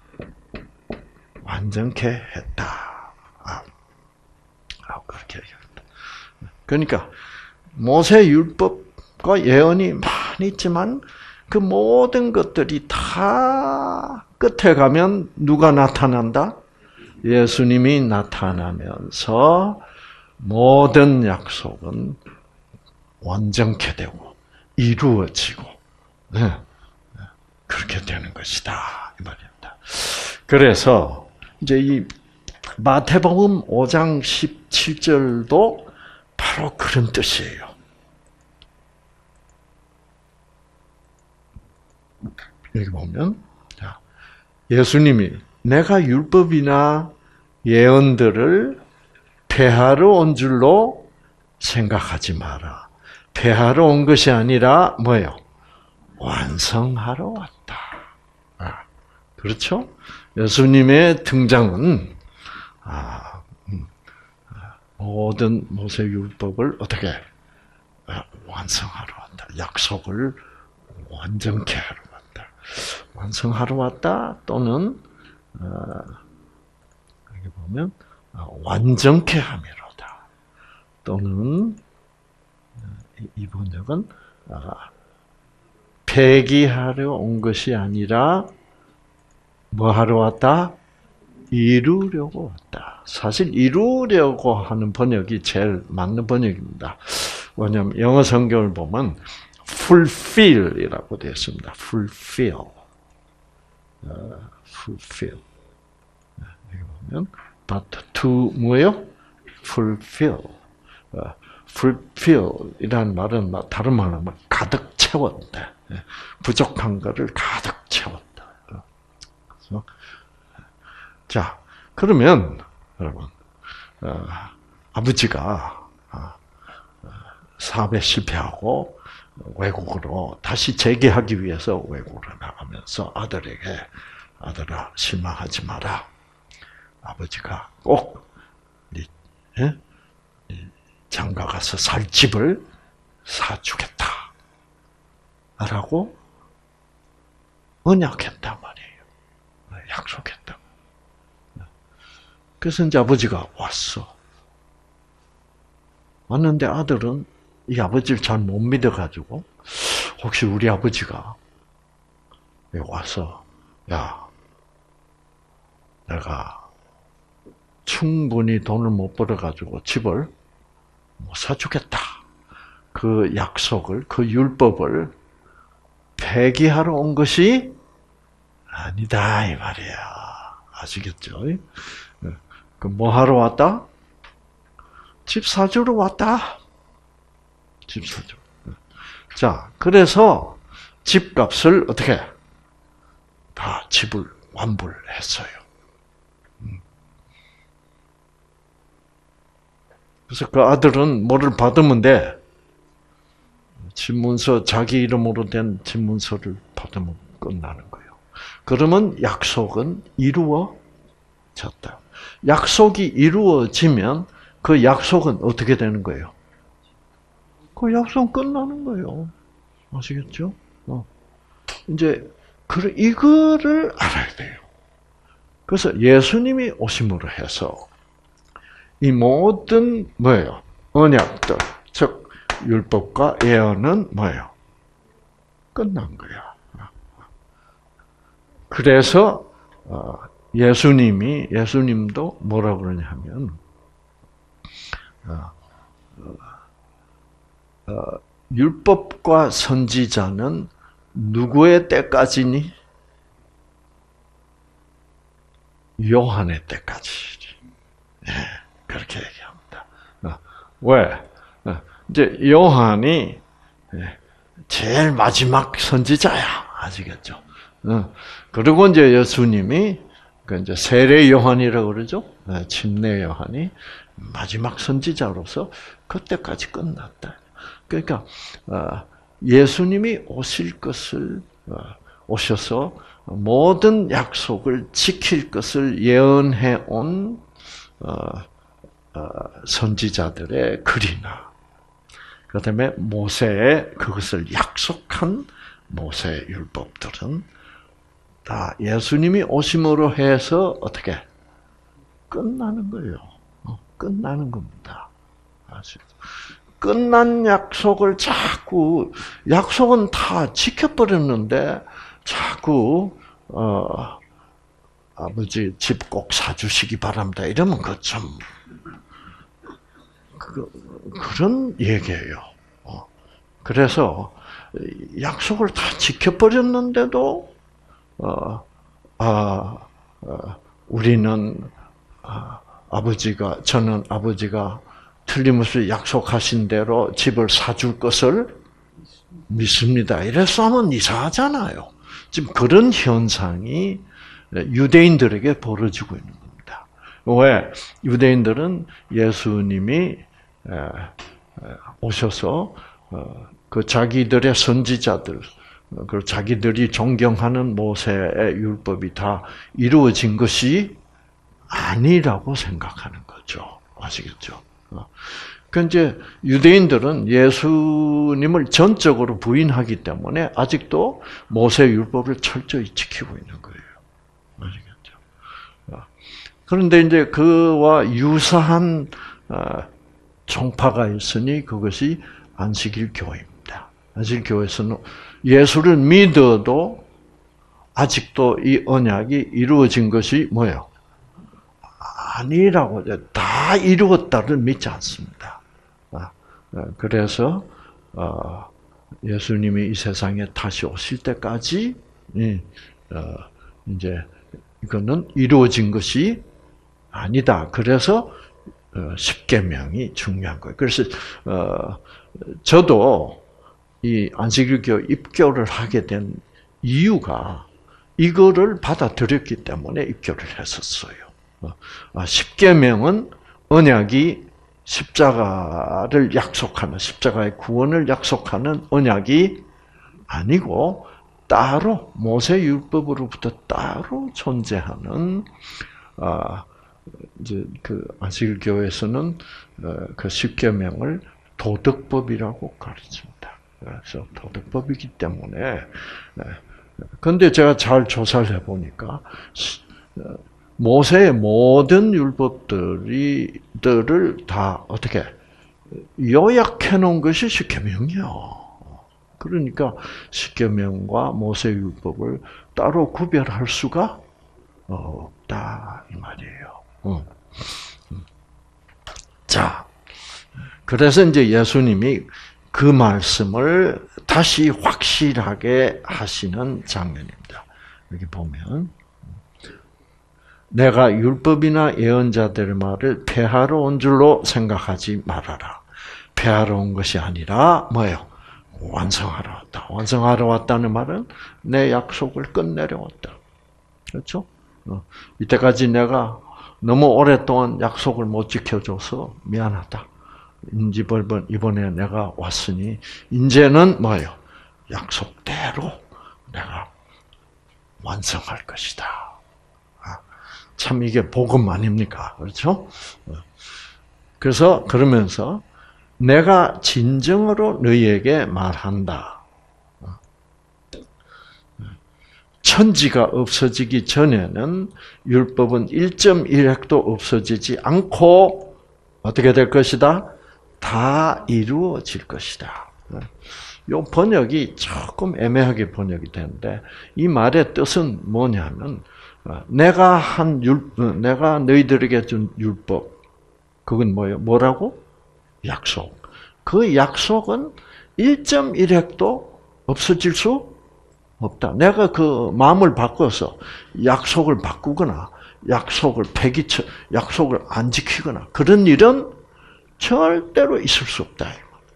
완전케 했다. 아, 그렇게 얘기합니다. 그러니까 모세 율법과 예언이 많이 있지만 그 모든 것들이 다 끝에 가면 누가 나타난다? 예수님이 나타나면서 모든 약속은 완전케 되고 이루어지고, 네, 그렇게 되는 것이다 이 말입니다. 그래서 이제 이 마태복음 오 장 십칠 절도 바로 그런 뜻이에요. 여기 보면 예수님이 내가 율법이나 예언들을 폐하러 온 줄로 생각하지 마라. 폐하러 온 것이 아니라 뭐예요? 완성하러 왔다. 아, 그렇죠? 예수님의 등장은 아, 음, 모든 모세 율법을 어떻게 아, 완성하러 왔다. 약속을 완전케 하러 왔다. 완성하러 왔다 또는 어, 여기 보면 완전케 함이로다. 또는 이 번역은 폐기하러 온 것이 아니라 뭐 하러 왔다? 이루려고 왔다. 사실 이루려고 하는 번역이 제일 맞는 번역입니다. 왜냐하면 영어 성경을 보면 fulfill이라고 되어 있습니다. fulfill. Uh, fulfill. 여기 보면 but to 뭐예요? fulfill. Uh, fulfill이라는 말은 다른 말로 하면 가득 채웠다. 부족한 것을 가득 채웠다. 그래서 자, 그러면 여러분 어, 아버지가 어, 사업에 실패하고 외국으로 다시 재개하기 위해서 외국으로 나가면서 아들에게 아들아 실망하지 마라. 아버지가 꼭 네, 예? 장가 가서 살 집을 사주겠다. 라고 언약했단 말이에요. 약속했다. 그래서 이제 아버지가 왔어. 왔는데 아들은 이 아버지를 잘 못 믿어가지고 혹시 우리 아버지가 와서 야 내가 충분히 돈을 못 벌어가지고 집을 못 사주겠다. 그 약속을, 그 율법을 폐기하러 온 것이 아니다 이 말이야. 아시겠죠? 그 뭐 하러 왔다? 집 사주러 왔다. 집 사주. 자, 그래서 집값을 어떻게 다 집을 완불 했어요. 그래서 그 아들은 뭐를 받으면 돼? 집문서, 자기 이름으로 된 집문서를 받으면 끝나는 거예요. 그러면 약속은 이루어졌다. 약속이 이루어지면 그 약속은 어떻게 되는 거예요? 그 약속은 끝나는 거예요. 아시겠죠? 어. 이제, 그, 이거를 알아야 돼요. 그래서 예수님이 오심으로 해서 이 모든 뭐예요? 언약들, 즉 율법과 예언은 뭐예요? 끝난 거야. 그래서 예수님이 예수님도 뭐라 그러냐면 율법과 선지자는 누구의 때까지니? 요한의 때까지. 그렇게 얘기합니다. 왜? 이제 요한이 제일 마지막 선지자야. 아시겠죠? 그리고 이제 예수님이 이제 세례 요한이라고 그러죠? 침례 요한이 마지막 선지자로서 그때까지 끝났다. 그러니까 예수님이 오실 것을 오셔서 모든 약속을 지킬 것을 예언해 온 선지자들의 글이나 그다음에 모세의 그것을 약속한 모세의 율법들은 다 예수님이 오심으로 해서 어떻게 끝나는 거예요. 끝나는 겁니다. 아시죠? 끝난 약속을 자꾸 약속은 다 지켜버렸는데 자꾸 어, 아버지 집 꼭 사주시기 바랍니다. 이러면 그 좀 그, 그런 얘기예요. 어. 그래서 약속을 다 지켜버렸는데도 어, 아, 어, 우리는 아, 아버지가 저는 아버지가 틀림없이 약속하신 대로 집을 사줄 것을 믿습니다. 이래서 하면 이상하잖아요. 지금 그런 현상이 유대인들에게 벌어지고 있는 겁니다. 왜? 유대인들은 예수님이 오셔서 그 자기들의 선지자들, 그 자기들이 존경하는 모세의 율법이 다 이루어진 것이 아니라고 생각하는 거죠. 아시겠죠? 그 이제 유대인들은 예수님을 전적으로 부인하기 때문에 아직도 모세 율법을 철저히 지키고 있는 거예요. 아시겠죠? 그런데 이제 그와 유사한 종파가 있으니 그것이 안식일 교회입니다. 안식일 교회에서는 예수를 믿어도 아직도 이 언약이 이루어진 것이 뭐예요? 아니라고 다 이루었다를 믿지 않습니다. 그래서 예수님이 이 세상에 다시 오실 때까지 이제 이거는 이루어진 것이 아니다. 그래서 십계명이 중요한 거예요. 그래서 저도 이 안식일교 입교를 하게 된 이유가 이거를 받아들였기 때문에 입교를 했었어요. 십계명은 언약이 십자가를 약속하는, 십자가의 구원을 약속하는 언약이 아니고 따로 모세율법으로부터 따로 존재하는, 아, 이제 그 안식일 교회에서는 그 십계명을 도덕법이라고 가르칩니다. 그래서 도덕법이기 때문에, 근데 제가 잘 조사를 해보니까 모세의 모든 율법들이 들을 다 어떻게 요약해 놓은 것이 십계명이요. 그러니까 십계명과 모세율법을 따로 구별할 수가 없다 이 말이에요. 응. 자, 그래서 이제 예수님이 그 말씀을 다시 확실하게 하시는 장면입니다. 여기 보면 내가 율법이나 예언자들의 말을 폐하러 온 줄로 생각하지 말아라. 폐하러 온 것이 아니라 뭐예요? 완성하러 왔다. 완성하러 왔다는 말은 내 약속을 끝내려 왔다. 그렇죠? 어, 이때까지 내가 너무 오랫동안 약속을 못 지켜줘서 미안하다. 이번, 이번에 내가 왔으니, 이제는 뭐예요? 약속대로 내가 완성할 것이다. 아, 참 이게 복음 아닙니까? 그렇죠? 그래서 그러면서 내가 진정으로 너희에게 말한다. 천지가 없어지기 전에는 율법은 일 점 일 획도 없어지지 않고 어떻게 될 것이다? 다 이루어질 것이다. 이 번역이 조금 애매하게 번역이 되는데 이 말의 뜻은 뭐냐면 내가 한 율, 내가 너희들에게 준 율법 그건 뭐예요? 뭐라고? 약속. 그 약속은 일 점 일 획도 없어질 수 없다. 내가 그 마음을 바꿔서 약속을 바꾸거나 약속을 폐기쳐 약속을 안 지키거나 그런 일은 절대로 있을 수 없다.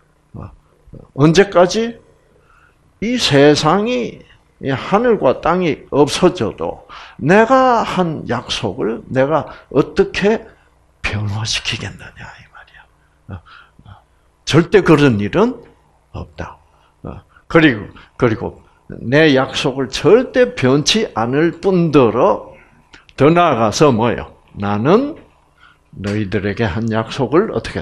언제까지? 이 세상이 하늘과 땅이 없어져도 내가 한 약속을 내가 어떻게 변화시키겠느냐 이 말이야. 절대 그런 일은 없다. 그리고 그리고 내 약속을 절대 변치 않을 뿐더러 더 나아가서 뭐예요? 나는 너희들에게 한 약속을 어떻게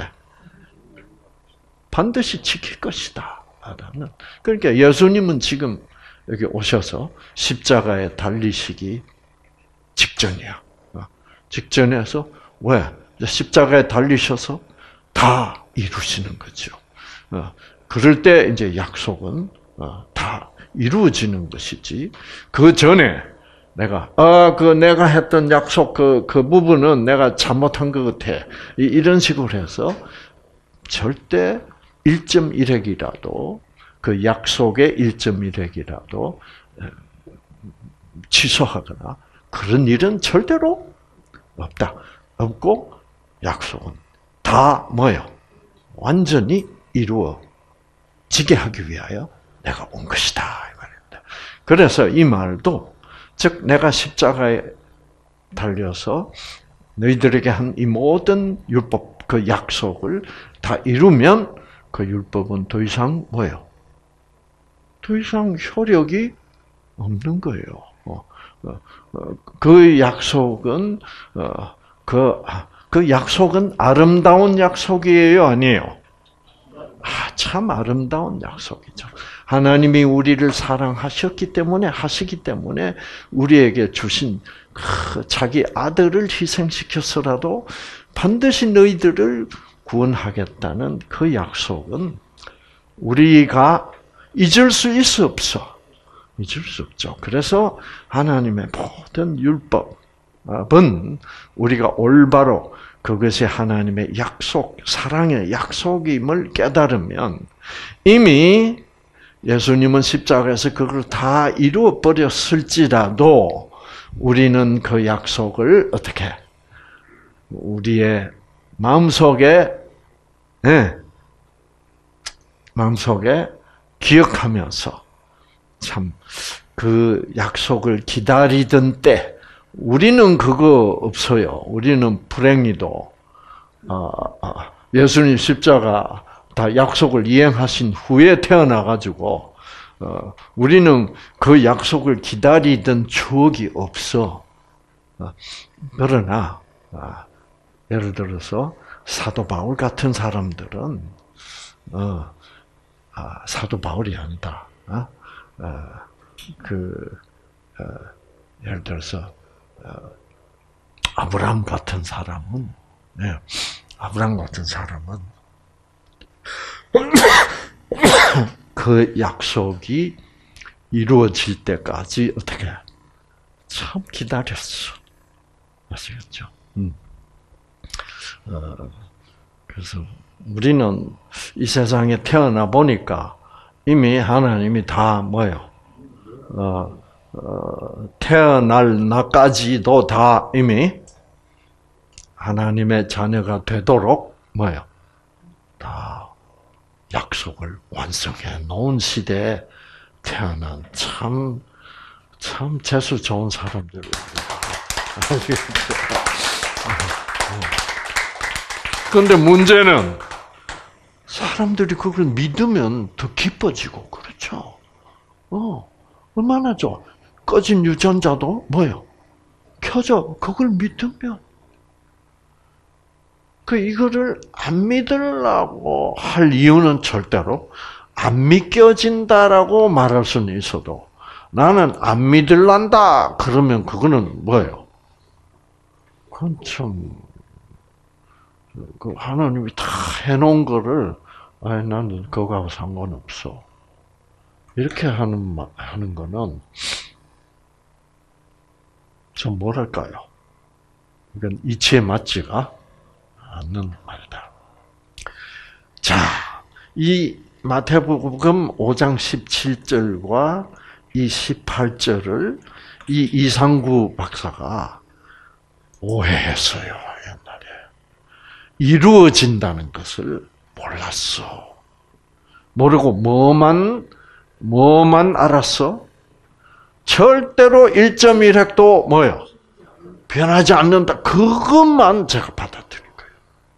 반드시 지킬 것이다. 라는. 그러니까 예수님은 지금 여기 오셔서 십자가에 달리시기 직전이야. 직전에서 왜? 십자가에 달리셔서 다 이루시는 거죠. 그럴 때 이제 약속은 다 이루어지는 것이지. 그 전에 내가 아, 그 내가 했던 약속 그 그 부분은 내가 잘못한 것 같아. 이런 식으로 해서 절대 일 점 일 획이라도 그 약속의 일 점 일 획이라도 취소하거나 그런 일은 절대로 없다. 없고 약속은 다 뭐예요? 완전히 이루어지게 하기 위하여 내가 온 것이다. 이 말입니다. 그래서 이 말도 즉 내가 십자가에 달려서 너희들에게 한 이 모든 율법 그 약속을 다 이루면 그 율법은 더 이상 뭐예요? 더 이상 효력이 없는 거예요. 어, 어, 어, 그 약속은 어, 그, 그 약속은 아름다운 약속이에요, 아니에요? 아, 참 아름다운 약속이죠. 하나님이 우리를 사랑하셨기 때문에 하시기 때문에 우리에게 주신 그 자기 아들을 희생시켜서라도 반드시 너희들을 구원하겠다는 그 약속은 우리가 잊을 수 있어 없어. 잊을 수 없죠. 그래서 하나님의 모든 율법은 우리가 올바로 그것이 하나님의 약속, 사랑의 약속임을 깨달으면 이미 예수님은 십자가에서 그걸 다 이루어 버렸을지라도 우리는 그 약속을 어떻게 우리의 마음속에 네, 마음속에 기억하면서 참 그 약속을 기다리던 때 우리는 그거 없어요. 우리는 불행히도 어, 어, 예수님 십자가 다 약속을 이행하신 후에 태어나가지고 어, 우리는 그 약속을 기다리던 추억이 없어. 어, 그러나 어, 예를 들어서 사도 바울 같은 사람들은 어, 아, 사도 바울이 아니다. 어? 어, 그 어, 예를 들어서 어, 아브라함 같은 사람은 네, 아브라함 같은 사람은 그 약속이 이루어질 때까지 어떻게 참 기다렸어. 아시겠죠? 음. 어, 그래서 우리는 이 세상에 태어나 보니까 이미 하나님이 다 뭐요? 어, 어, 태어날 나까지도 다 이미 하나님의 자녀가 되도록 뭐요? 다 약속을 완성해 놓은 시대에 태어난 참, 참 재수 좋은 사람들을. 그런데 문제는 사람들이 그걸 믿으면 더 기뻐지고, 그렇죠? 어, 얼마나 좋아. 꺼진 유전자도 뭐요? 켜져. 그걸 믿으면. 그, 이거를 안 믿으려고 할 이유는 절대로 안 믿겨진다라고 말할 수는 있어도 나는 안 믿을란다. 그러면 그거는 뭐예요? 그건 참, 그 하나님이 다 해놓은 거를, 아니, 나는 그거하고 상관없어. 이렇게 하는, 하는 거는 좀 뭐랄까요? 이건 이치에 맞지가 않는 말이다. 자, 이 마태복음 오 장 십칠 절과 이 십팔 절을 이 이상구 박사가 오해했어요, 옛날에. 이루어진다는 것을 몰랐어. 모르고 뭐만, 뭐만 알았어? 절대로 일 점 일 획도 뭐요? 변하지 않는다. 그것만 제가 받아들인 거예요.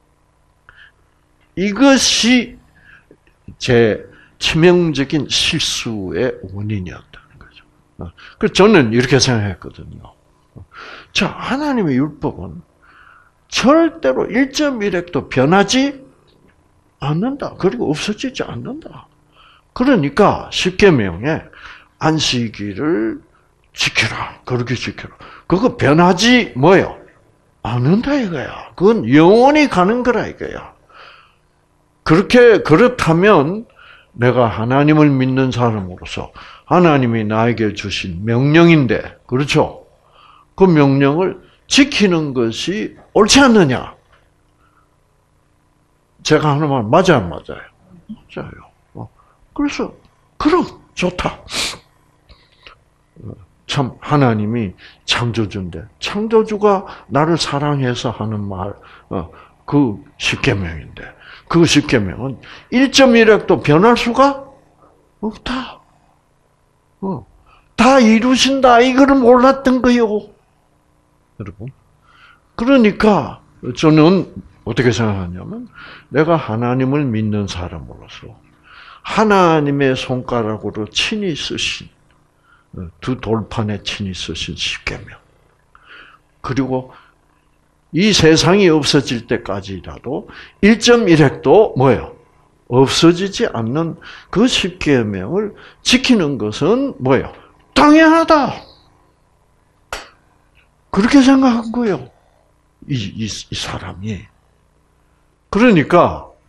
이것이 제 치명적인 실수의 원인이었다는 거죠. 그래서 저는 이렇게 생각했거든요. 자, 하나님의 율법은 절대로 일 점 일 획도 변하지 않는다. 그리고 없어지지 않는다. 그러니까 십계명에 안식일을 지켜라. 그렇게 지켜라. 그거 변하지 뭐요? 않는다 이거야. 그건 영원히 가는 거라 이거야. 그렇게 그렇다면 내가 하나님을 믿는 사람으로서 하나님이 나에게 주신 명령인데, 그렇죠? 그 명령을 지키는 것이 옳지 않느냐? 제가 하는 말 맞아요, 맞아요. 맞아요. 그래서 그럼 좋다. 참 하나님이 창조주인데 창조주가 나를 사랑해서 하는 말, 그 십계명인데 그 십계명은 일 점 일 획도 변할 수가 없다. 다 이루신다 이거를 몰랐던 거요, 여러분. 그러니까 저는 어떻게 생각하냐면 내가 하나님을 믿는 사람으로서 하나님의 손가락으로 친히 쓰신 두 돌판에 친히 쓰신 십계명, 그리고 이 세상이 없어질 때까지라도 일 점 일 획도 뭐예요? 없어지지 않는 그 십계명을 지키는 것은 뭐예요? 당연하다. 그렇게 생각한 거예요. 이, 이, 이 사람이. 그러니까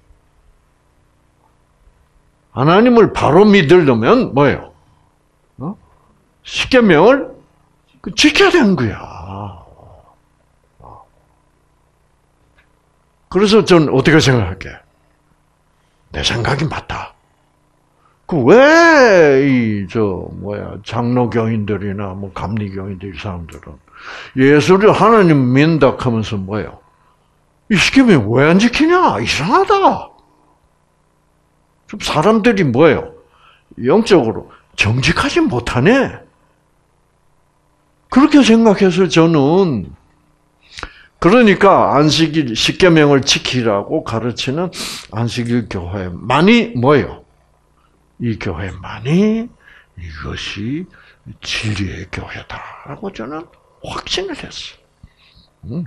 하나님을 바로 믿으려면 뭐예요? 어? 십계명을 지켜야 되는 거야. 그래서 전 어떻게 생각할게? 내 생각이 맞다. 그 왜 이 저 뭐야 장로교인들이나 뭐 감리교인들 이 사람들은 예수를 하나님 믿는다 하면서 뭐예요? 이 십계명 왜 안 지키냐? 이상하다. 좀 사람들이 뭐예요? 영적으로 정직하지 못하네. 그렇게 생각해서 저는 그러니까 안식일 십계명을 지키라고 가르치는 안식일 교회만이 뭐예요? 이 교회만이 이것이 진리의 교회다라고 저는 확신을 했어요. 음.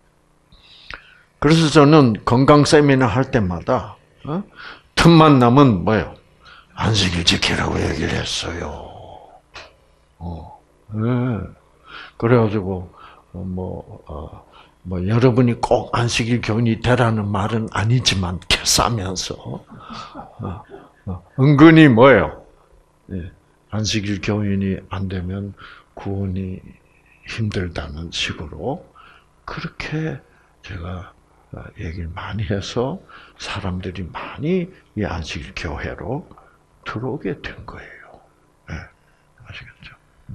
그래서 저는 건강 세미나 할 때마다 어? 틈만 나면 뭐예요? 안식일 지키라고 얘기를 했어요. 어. 네. 그래가지고 뭐, 어, 뭐 여러분이 꼭 안식일 교인이 되라는 말은 아니지만 캐싸면서 어, 어, 은근히 뭐예요? 예, 안식일 교인이 안 되면 구원이 힘들다는 식으로 그렇게 제가 얘기를 많이 해서 사람들이 많이 이 안식일 교회로 들어오게 된 거예요. 네, 아시겠죠?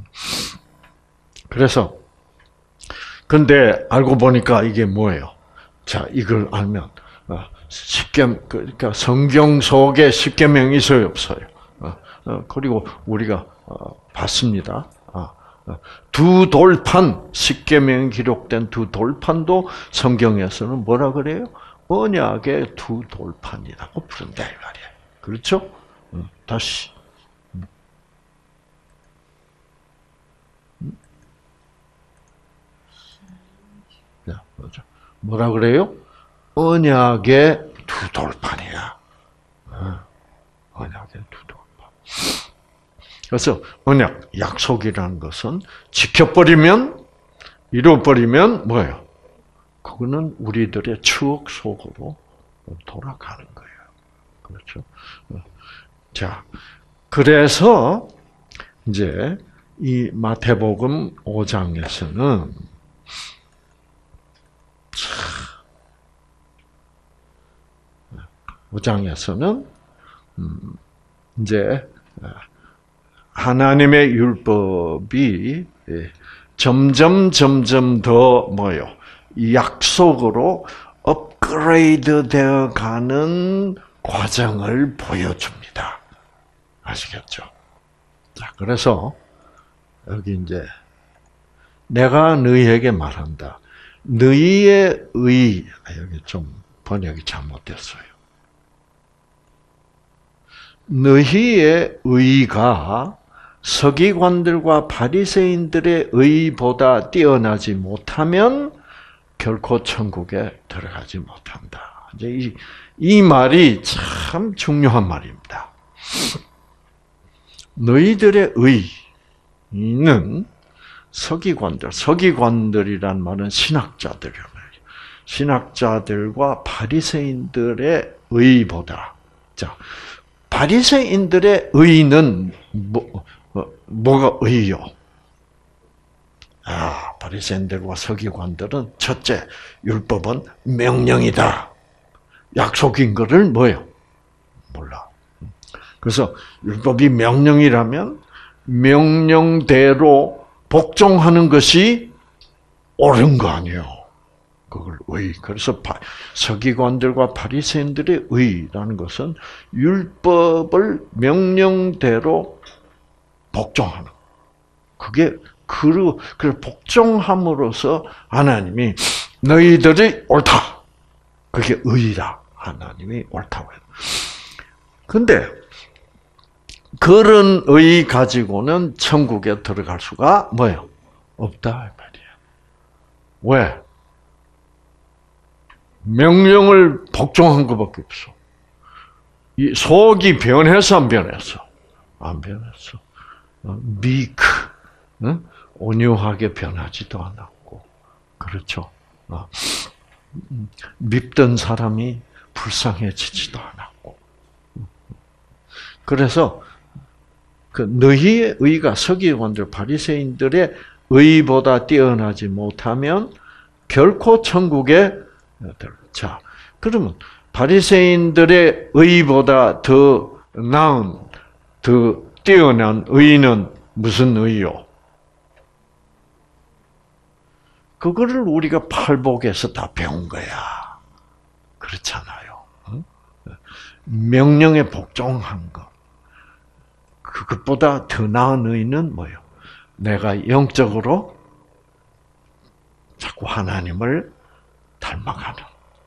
그래서 근데 알고 보니까 이게 뭐예요? 자, 이걸 알면 십계 그러니까 성경 속에 십계명이 있어요, 없어요? 그리고 우리가 봤습니다. 두 돌판, 십계명이 기록된 두 돌판도 성경에서는 뭐라 그래요? 언약의 두 돌판이라고 부른다 이 말이에요. 그렇죠? 다시. 뭐라 그래요? 언약의 두 돌판이야. 언약의 두 돌판. 그래서 언약, 약속이라는 것은 지켜버리면, 이루어버리면 뭐예요? 그거는 우리들의 추억 속으로 돌아가는 거예요. 그렇죠? 자, 그래서 이제 이 마태복음 오 장에서는 오 장에서는 이제 하나님의 율법이 점점 점점 더 뭐요? 약속으로 업그레이드 되어 가는 과정을 보여줍니다. 아시겠죠? 자, 그래서 여기 이제 내가 너희에게 말한다. 너희의 의, 여기 좀 번역이 잘못됐어요. 너희의 의가 서기관들과 바리새인들의 의보다 뛰어나지 못하면 결코 천국에 들어가지 못한다. 이제 이, 이 말이 참 중요한 말입니다. 너희들의 의는 서기관들, 서기관들이란 말은 신학자들이란 말이에요. 신학자들과 바리새인들의 의보다, 자, 바리새인들의 의는 뭐, 뭐가 의요? 아, 바리새인들과 서기관들은 첫째, 율법은 명령이다. 약속인 것을 뭐예요? 몰라. 그래서 율법이 명령이라면 명령대로 복종하는 것이 옳은 거 아니에요. 그걸 의. 그래서 서기관들과 바리새인들의 의라는 것은 율법을 명령대로 복종하는. 그게 그 그 복종함으로써 하나님이 너희들이 옳다. 그게 의라. 하나님이 옳다고 해요. 근데 그런 의 가지고는 천국에 들어갈 수가 뭐예요? 없다 이 말이에요. 왜? 명령을 복종한 것밖에 없어. 이 속이 변해서 안 변했어? 안 변했어. 미크, 온유하게 변하지도 않았고, 그렇죠. 밉던 사람이 불쌍해지지도 않았고. 그래서 그 너희의 의가 서기관들, 바리새인들의 의보다 뛰어나지 못하면 결코 천국에 자, 그러면 바리새인들의 의보다 더 나은, 더 뛰어난 의는 무슨 의요? 그거를 우리가 팔복에서 다 배운 거야. 그렇잖아요. 명령에 복종한 것. 그것보다 더 나은 의는 뭐예요? 내가 영적으로 자꾸 하나님을 닮아가는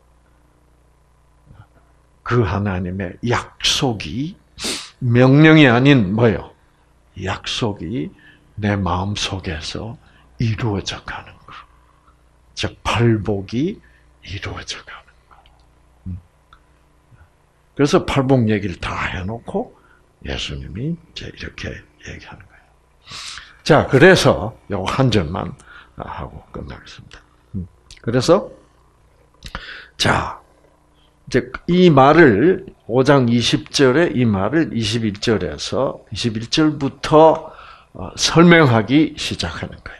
그 하나님의 약속이 명령이 아닌 뭐요? 약속이 내 마음 속에서 이루어져 가는 거. 즉 팔복이 이루어져 가는 거. 그래서 팔복 얘기를 다 해놓고 예수님이 이제 이렇게 얘기하는 거예요. 자, 그래서 요 한 절만 하고 끝나겠습니다. 그래서 자, 이제 이 말을 오 장 이십 절에 이 말을 이십일 절에서 이십일 절부터 설명하기 시작하는 거예요.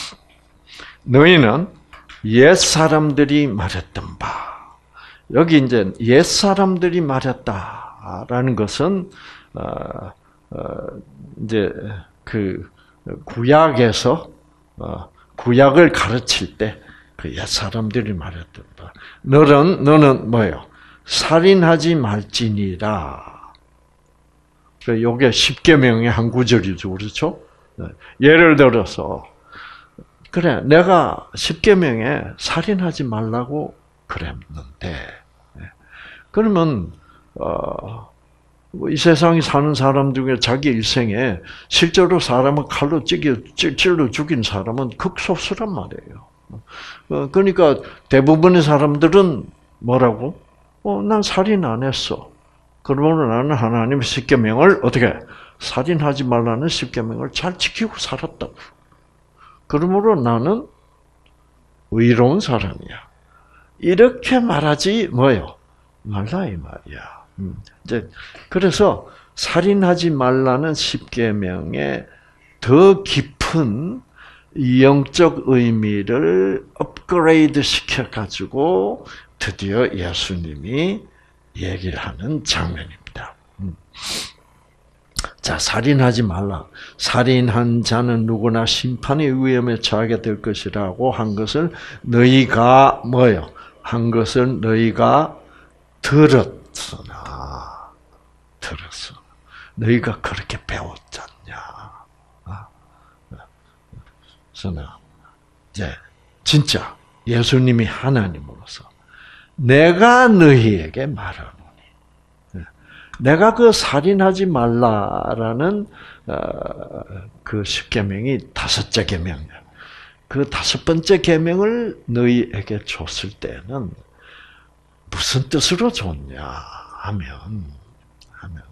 너희는 옛 사람들이 말했던 바. 여기 이제 옛 사람들이 말했다라는 것은 어, 어, 이제 그 구약에서 어, 구약을 가르칠 때 그 옛 사람들이 말했던 바. 너는 너는 뭐예요? 살인하지 말지니라. 요게 십계명의 한 구절이죠, 그렇죠? 예를 들어서 그래, 내가 십계명에 살인하지 말라고 그랬는데, 그러면 어, 이 세상에 사는 사람 중에 자기 일생에 실제로 사람을 칼로 찔러, 찔러 죽인 사람은 극소수란 말이에요. 그러니까 대부분의 사람들은 뭐라고? 어, 난 살인 안 했어. 그러면 나는 하나님의 십계명을 어떻게 살인하지 말라는 십계명을 잘 지키고 살았다고. 그러므로 나는 의로운 사람이야. 이렇게 말하지 뭐요? 말라 이 말이야. 이제 그래서 살인하지 말라는 십계명에 더 깊은 영적 의미를 업그레이드 시켜 가지고 드디어 예수님이 얘기를 하는 장면입니다. 자, 살인하지 말라. 살인한 자는 누구나 심판의 위험에 처하게 될 것이라고 한 것을 너희가 뭐요? 한 것을 너희가 들었으나 들었어. 너희가 그렇게 배웠잖냐? 그러나 이제 진짜 예수님이 하나님으로서 내가 너희에게 말하노니, 내가 그 살인하지 말라라는 그 십계명이 다섯째 계명이야. 그 다섯 번째 계명을 너희에게 줬을 때는 무슨 뜻으로 줬냐 하면 하면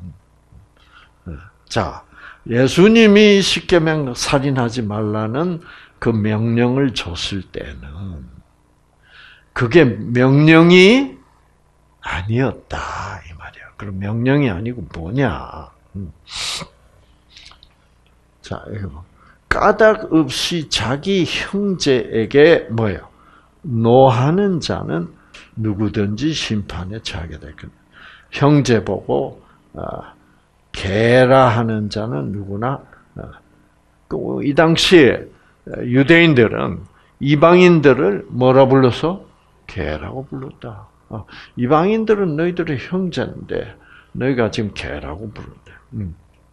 자, 예수님이 십계명 살인하지 말라는 그 명령을 줬을 때는 그게 명령이 아니었다 이 말이야. 그럼 명령이 아니고 뭐냐? 자, 이거 까닭 없이 자기 형제에게 뭐예요? 노하는 자는 누구든지 심판에 처하게 될 겁니다. 형제 보고 개라 하는 자는 누구나, 이 당시에 유대인들은 이방인들을 뭐라 불러서? 개라고 불렀다. 이방인들은 너희들의 형제인데 너희가 지금 개라고 부른대. 음.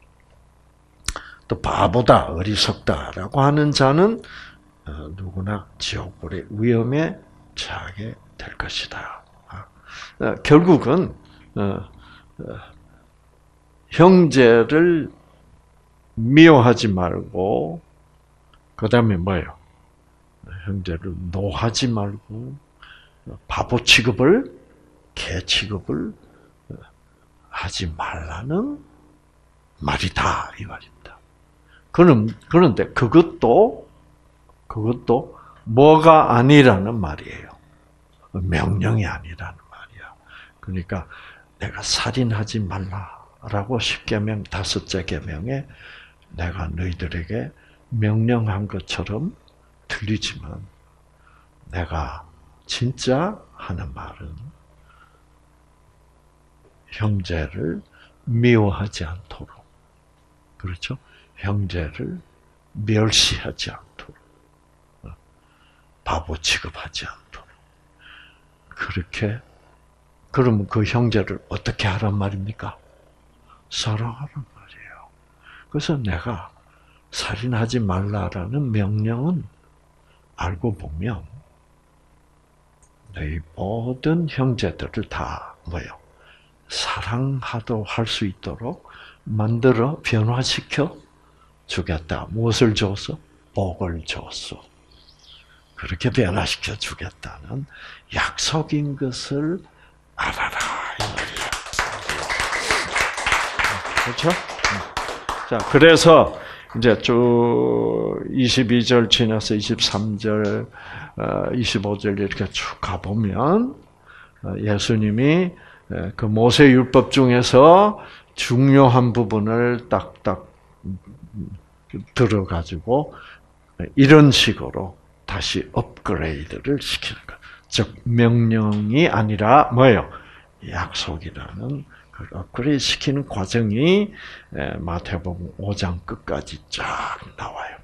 또 바보다, 어리석다라고 하는 자는 누구나 지옥불의 위험에 처하게 될 것이다. 결국은 형제를 미워하지 말고, 그 다음에 뭐예요? 형제를 노하지 말고, 바보 취급을, 개 취급을 하지 말라는 말이다, 이 말입니다. 그럼, 그런데 그것도, 그것도 뭐가 아니라는 말이에요. 명령이 아니라는 말이야. 그러니까 내가 살인하지 말라라고 십계명 다섯째 계명에 내가 너희들에게 명령한 것처럼 들리지만 내가 진짜 하는 말은 형제를 미워하지 않도록, 그렇죠? 형제를 멸시하지 않도록, 바보 취급하지 않도록, 그렇게, 그러면 그 형제를 어떻게 하란 말입니까? 사랑하란 말이에요. 그래서 내가 살인하지 말라라는 명령은 알고 보면 너희 모든 형제들을 다 뭐요? 사랑하도록 할 수 있도록 만들어 변화시켜 주겠다. 무엇을 줬어? 복을 줬어. 그렇게 변화시켜 주겠다는 약속인 것을 알아라. 그렇죠? 자, 그래서 이제 쭉 이십이 절 지나서 이십삼 절, 이십오 절 이렇게 쭉 가보면 예수님이 그 모세 율법 중에서 중요한 부분을 딱딱 들어가지고 이런 식으로 다시 업그레이드를 시키는 것. 즉 명령이 아니라 뭐예요? 약속이라는 그 업그레이드 시키는 과정이 마태복음 오 장 끝까지 쫙 나와요.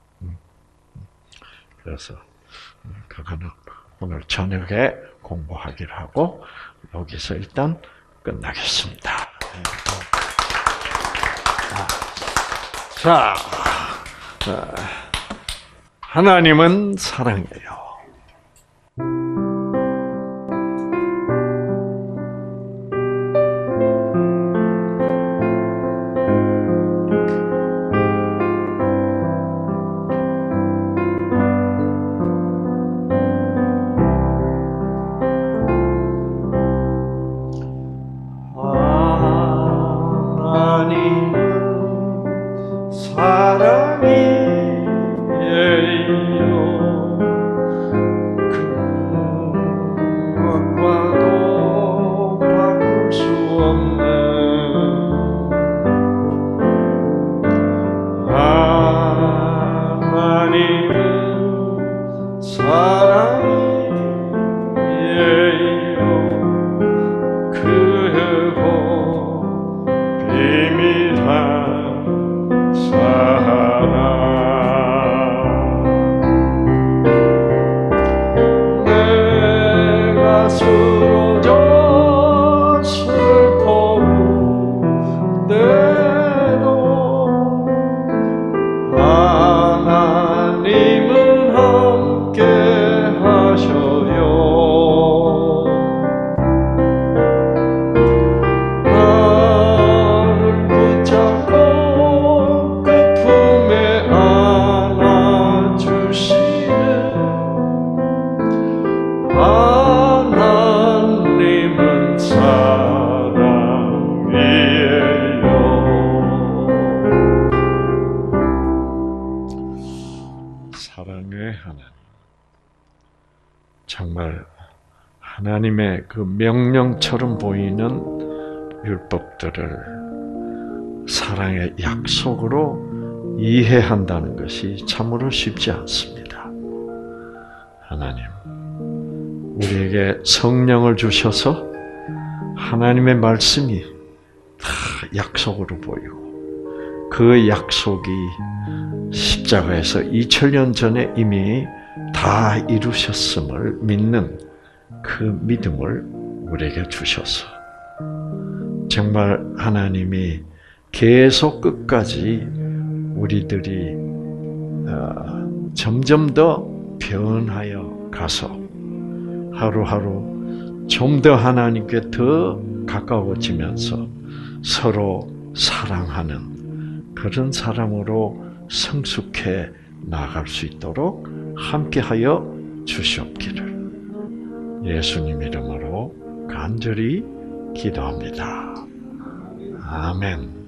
그래서 그거는 오늘 저녁에 공부하기로 하고 여기서 일단 끝나겠습니다. 자, 하나님은 사랑이에요. 정말 하나님의 그 명령처럼 보이는 율법들을 사랑의 약속으로 이해한다는 것이 참으로 쉽지 않습니다. 하나님, 우리에게 성령을 주셔서 하나님의 말씀이 다 약속으로 보이고 그 약속이 십자가에서 이천 년 전에 이미 다 이루셨음을 믿는 그 믿음을 우리에게 주셔서 정말 하나님이 계속 끝까지 우리들이 점점 더 변하여 가서 하루하루 좀 더 하나님께 더 가까워지면서 서로 사랑하는 그런 사람으로 성숙해 나아갈 수 있도록 함께하여 주시옵기를 예수님 이름으로 간절히 기도합니다. 아멘.